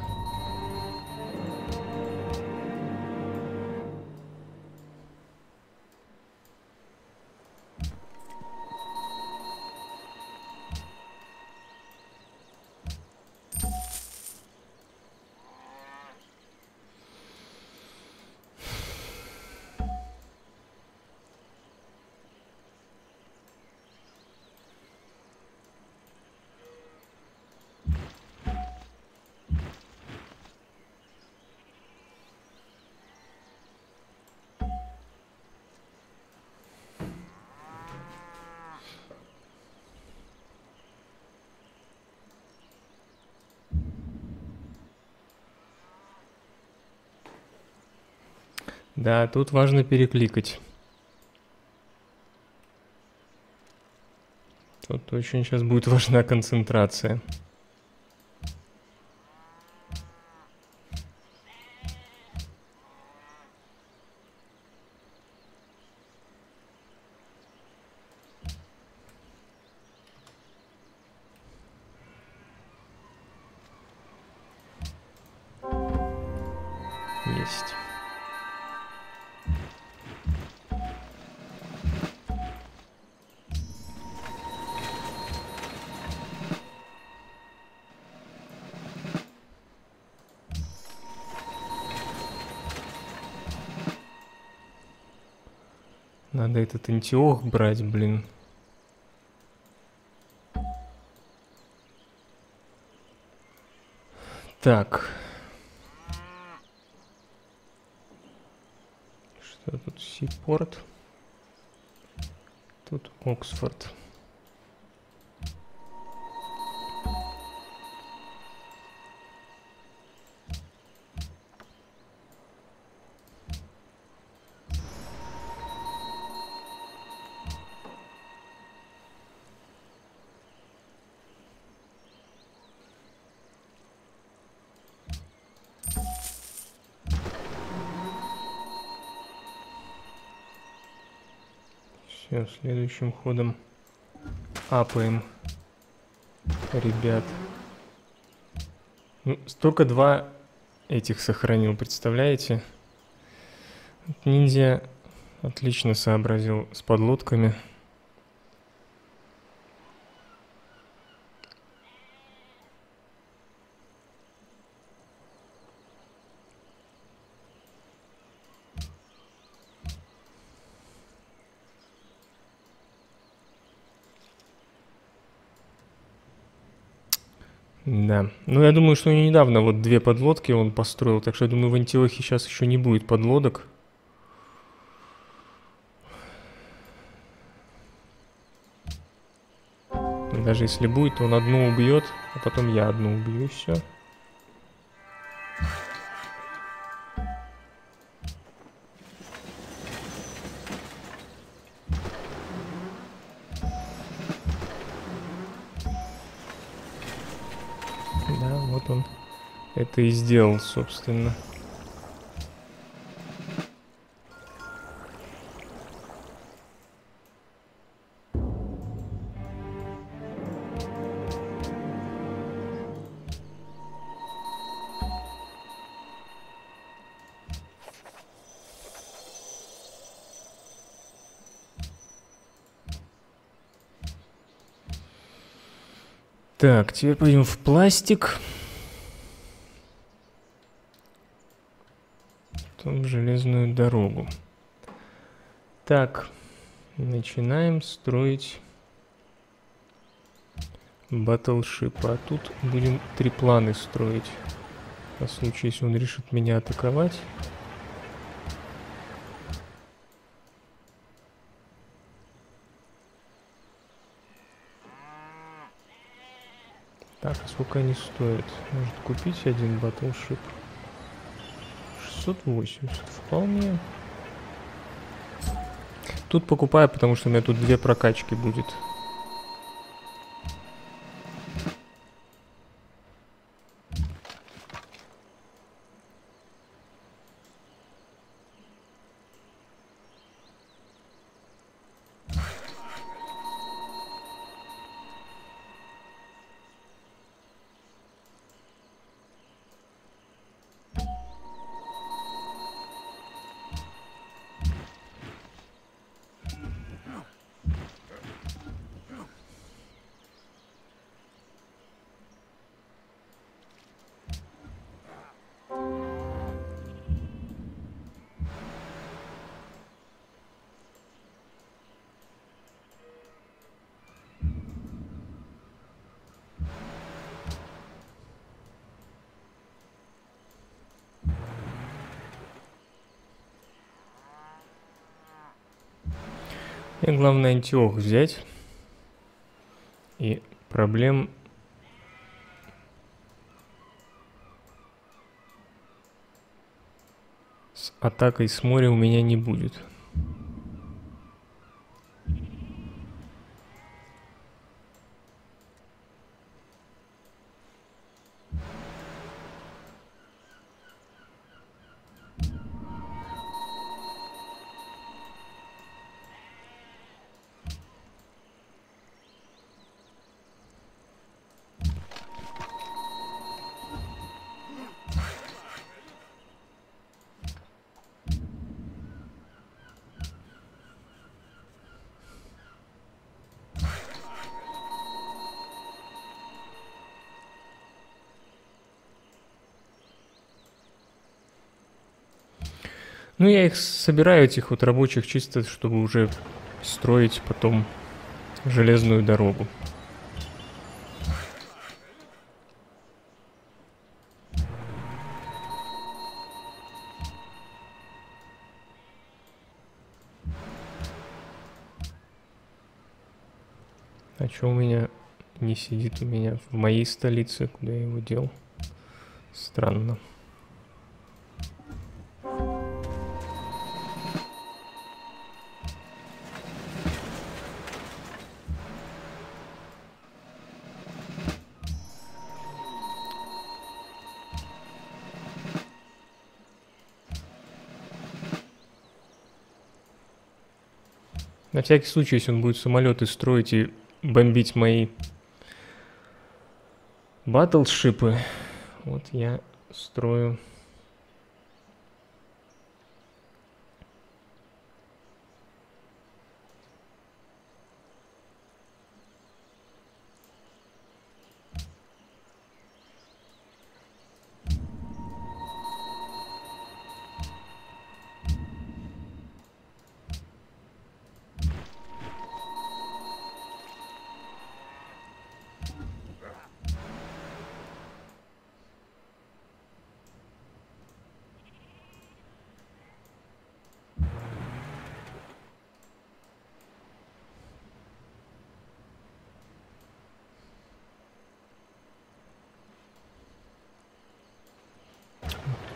Да, тут важно перекликать. Тут очень сейчас будет важна концентрация. Есть. Надо этот Антиох брать, блин. Так. Что тут? Сипорт. Тут Оксфорд. Все, следующим ходом апаем, ребят. Ну, столько два этих сохранил, представляете? Ниндзя отлично сообразил с подлодками. Да. Ну, я думаю, что недавно вот две подлодки он построил, так что я думаю, в Антиохии сейчас еще не будет подлодок. Даже если будет, то он одну убьет, а потом я одну убью, и все. Да, вот он это и сделал, собственно. Так, теперь пойдем в пластик. Потом в железную дорогу. Так, начинаем строить батлшип. А тут будем трипланы строить. На случай, если он решит меня атаковать. Так, а сколько они стоят? Может купить один батлшип? шестьсот восемьдесят, вполне. Тут покупаю, потому что у меня тут две прокачки будет. И главное Антиох взять. И проблем с атакой с моря у меня не будет. Ну, я их собираю, этих вот рабочих, чисто, чтобы уже строить потом железную дорогу. А что у меня не сидит у меня в моей столице, куда я его дел? Странно. На всякий случай, если он будет самолеты строить и бомбить мои батлшипы, вот я строю.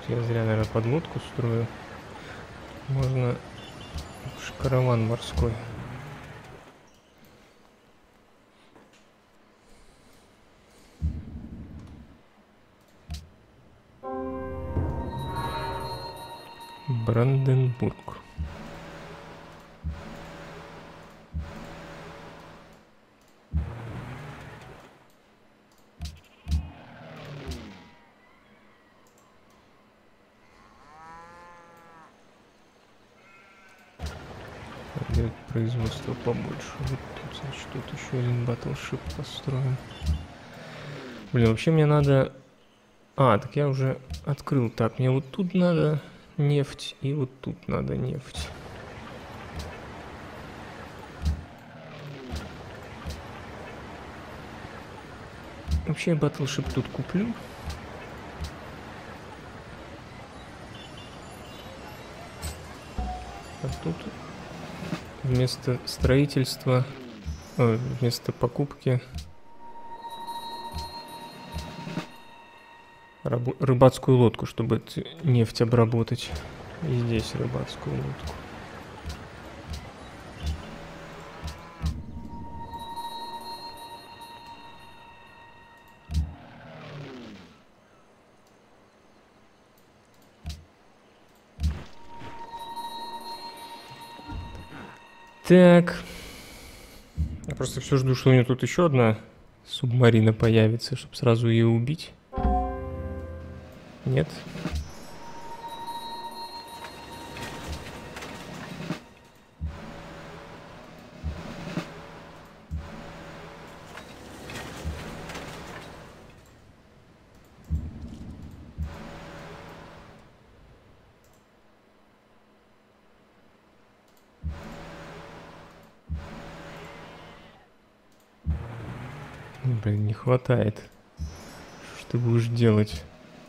Что-то я зря, наверное, подлодку строю. Можно караван морской. Бранденбург. Производство побольше. Вот тут, значит, тут еще один батлшип построим. Блин, вообще мне надо... А, так я уже открыл. Так, мне вот тут надо нефть, и вот тут надо нефть. Вообще я батлшип тут куплю. А тут... Вместо строительства, о, вместо покупки рыбацкую лодку, чтобы нефть обработать. И здесь рыбацкую лодку. Так. Я просто все жду, что у нее тут еще одна субмарина появится, чтобы сразу ее убить. Нет. Блин, не хватает. Что ты будешь делать?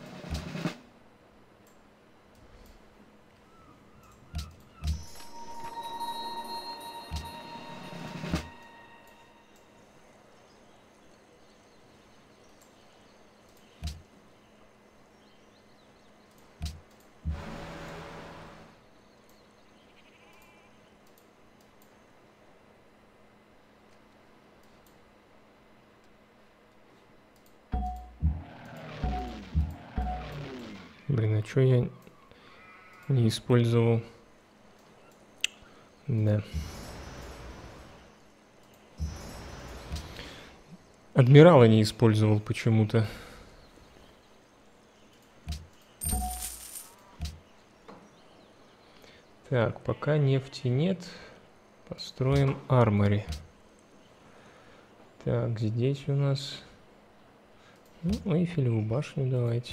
Блин, а чё я не использовал? Да. Адмирала не использовал почему-то. Так, пока нефти нет, построим армори. Так, здесь у нас... Ну, Эйфелеву башню давайте.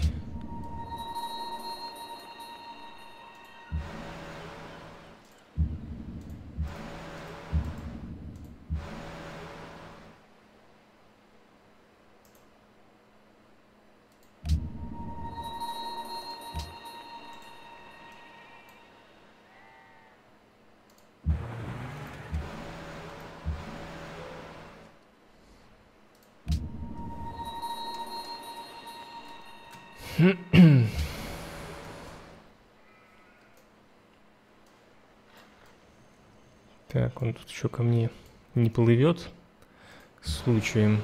Так, он тут еще ко мне не плывет случаем.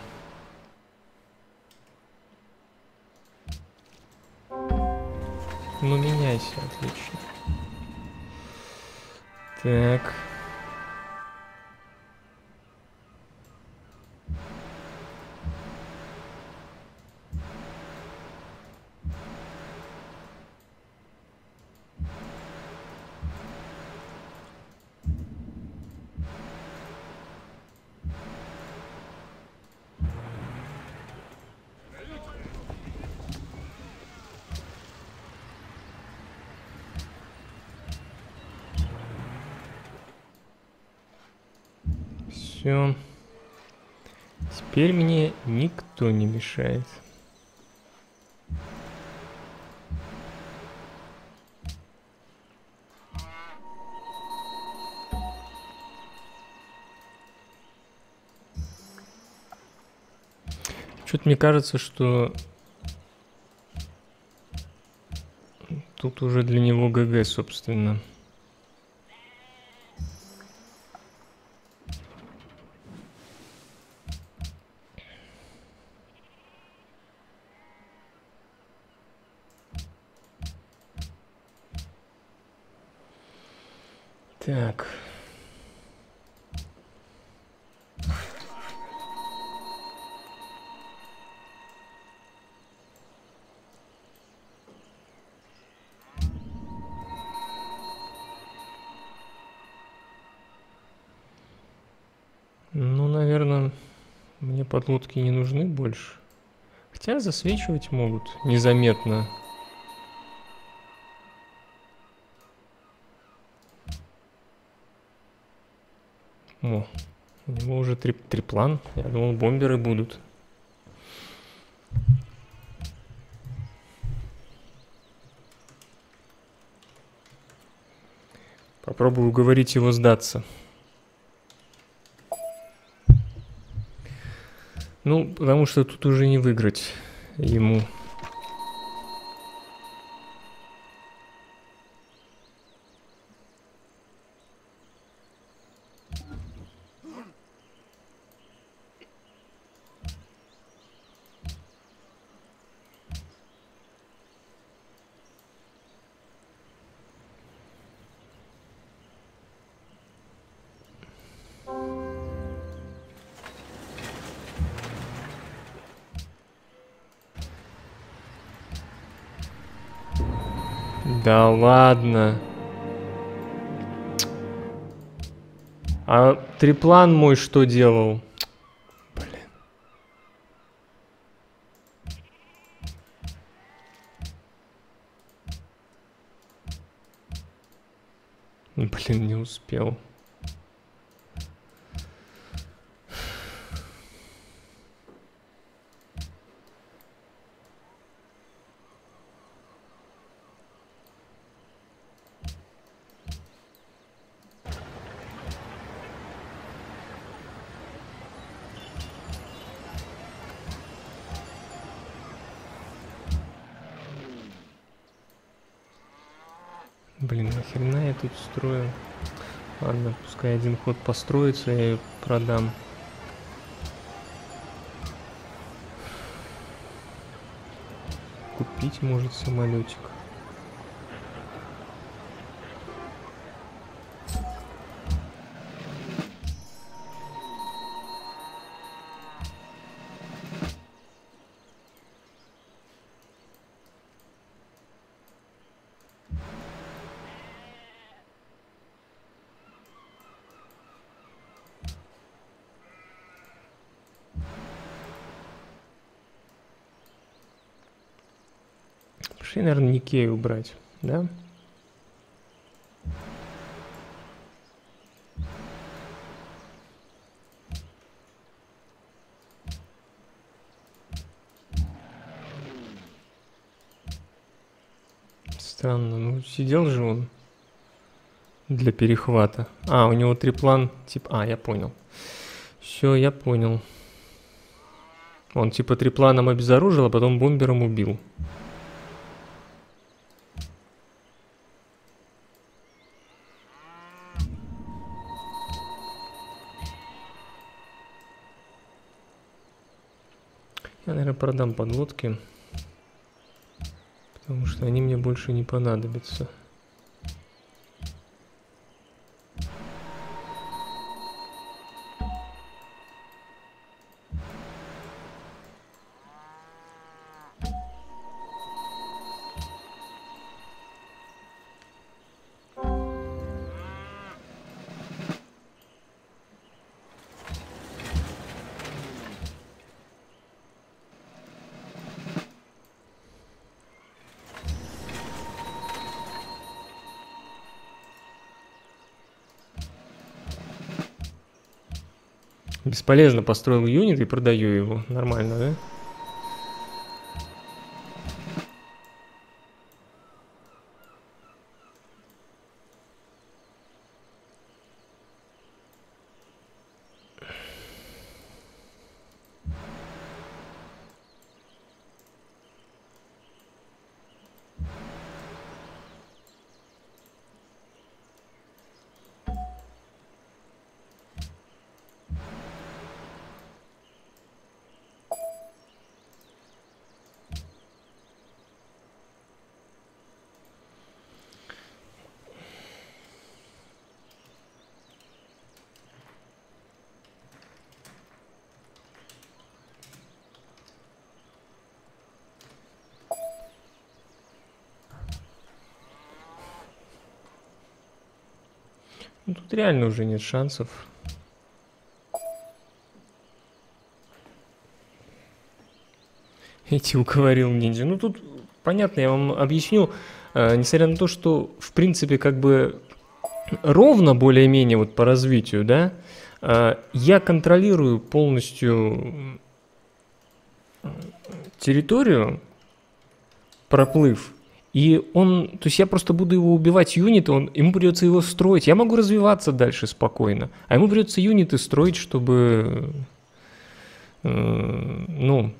Ну, меняйся, отлично. Так. Все. Теперь мне никто не мешает. Что-то мне кажется, что тут уже для него ГГ, собственно. Так. Ну, наверное, мне подлодки не нужны больше. Хотя засвечивать могут незаметно. О, у него уже три, триплан. Я думал, бомберы будут. Попробую уговорить его сдаться. Ну, потому что тут уже не выиграть ему. Да ладно. А триплан мой что делал? Блин. Блин, не успел. Блин, нахрена я тут строю? Ладно, пускай один ход построится, я ее продам. Купить может самолетик. Пошли, наверное, Никею убрать, да? Странно, ну сидел же он для перехвата. А, у него триплан, типа... А, я понял. Все, я понял. Он типа трипланом обезоружил, а потом бомбером убил. Я, наверное, продам подлодки, потому что они мне больше не понадобятся. Бесполезно, построил юнит и продаю его. Нормально, да? Ну, тут реально уже нет шансов. Эти уговорил ниндзя. Ну, тут понятно, я вам объясню. Э, несмотря на то, что, в принципе, как бы ровно более-менее вот по развитию, да, э, я контролирую полностью территорию, проплыв. И он, то есть я просто буду его убивать юниты, он, ему придется его строить. Я могу развиваться дальше спокойно, а ему придется юниты строить, чтобы, э, ну,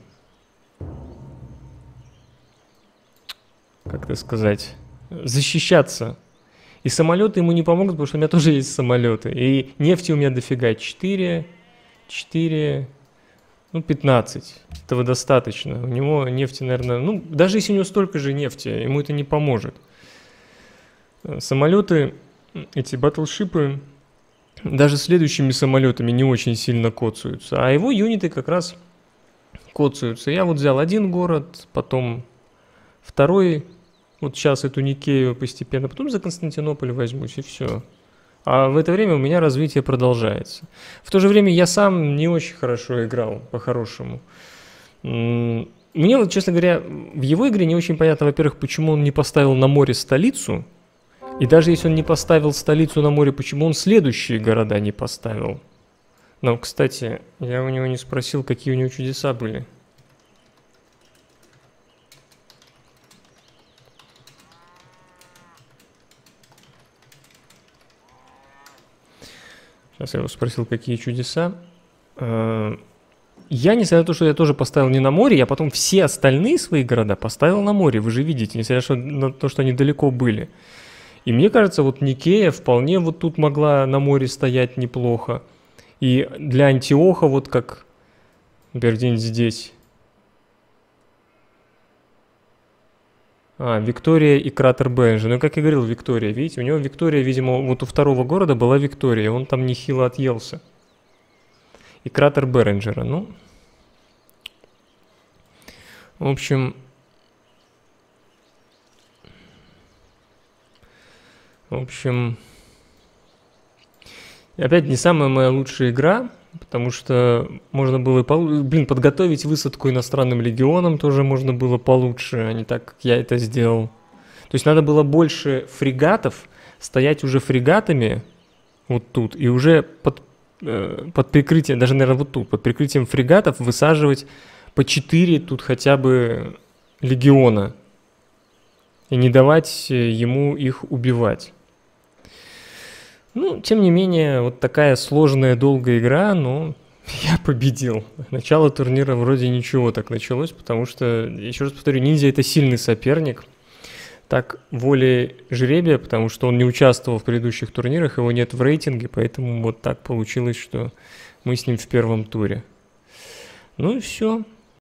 как это сказать, защищаться. И самолеты ему не помогут, потому что у меня тоже есть самолеты. И нефти у меня дофига. четыре, четыре, ну, пятнадцать. Этого достаточно. У него нефти, наверное, ну, даже если у него столько же нефти, ему это не поможет. Самолеты, эти батлшипы, даже следующими самолетами не очень сильно коцаются. А его юниты как раз коцаются. Я вот взял один город, потом второй, вот сейчас эту Никею постепенно, потом за Константинополь возьмусь, и все. А в это время у меня развитие продолжается. В то же время я сам не очень хорошо играл, по-хорошему. Мне вот, честно говоря, в его игре не очень понятно, во-первых, почему он не поставил на море столицу, и даже если он не поставил столицу на море, почему он следующие города не поставил. Но, кстати, я у него не спросил, какие у него чудеса были. Сейчас я его спросил, какие чудеса. Я, несмотря на то, что я тоже поставил не на море, я потом все остальные свои города поставил на море. Вы же видите, несмотря на то, что они далеко были. И мне кажется, вот Никея вполне вот тут могла на море стоять неплохо. И для Антиоха, вот как, например, где-нибудь здесь. А, Виктория и кратер Бенжи. Ну, как я говорил, Виктория, видите, у него Виктория, видимо, вот у второго города была Виктория, он там нехило отъелся. И кратер Беренджера, ну. В общем. В общем. Опять не самая моя лучшая игра, потому что можно было, блин, подготовить высадку иностранным легионам тоже можно было получше, а не так, как я это сделал. То есть надо было больше фрегатов, стоять уже фрегатами вот тут, и уже под, э, под прикрытием, даже, наверное, вот тут, под прикрытием фрегатов высаживать по четыре тут хотя бы легиона. И не давать ему их убивать. Ну, тем не менее, вот такая сложная, долгая игра, но я победил. Начало турнира вроде ничего так началось, потому что, еще раз повторю, ниндзя — это сильный соперник. Так, волей жребия, потому что он не участвовал в предыдущих турнирах, его нет в рейтинге, поэтому вот так получилось, что мы с ним в первом туре. Ну и все.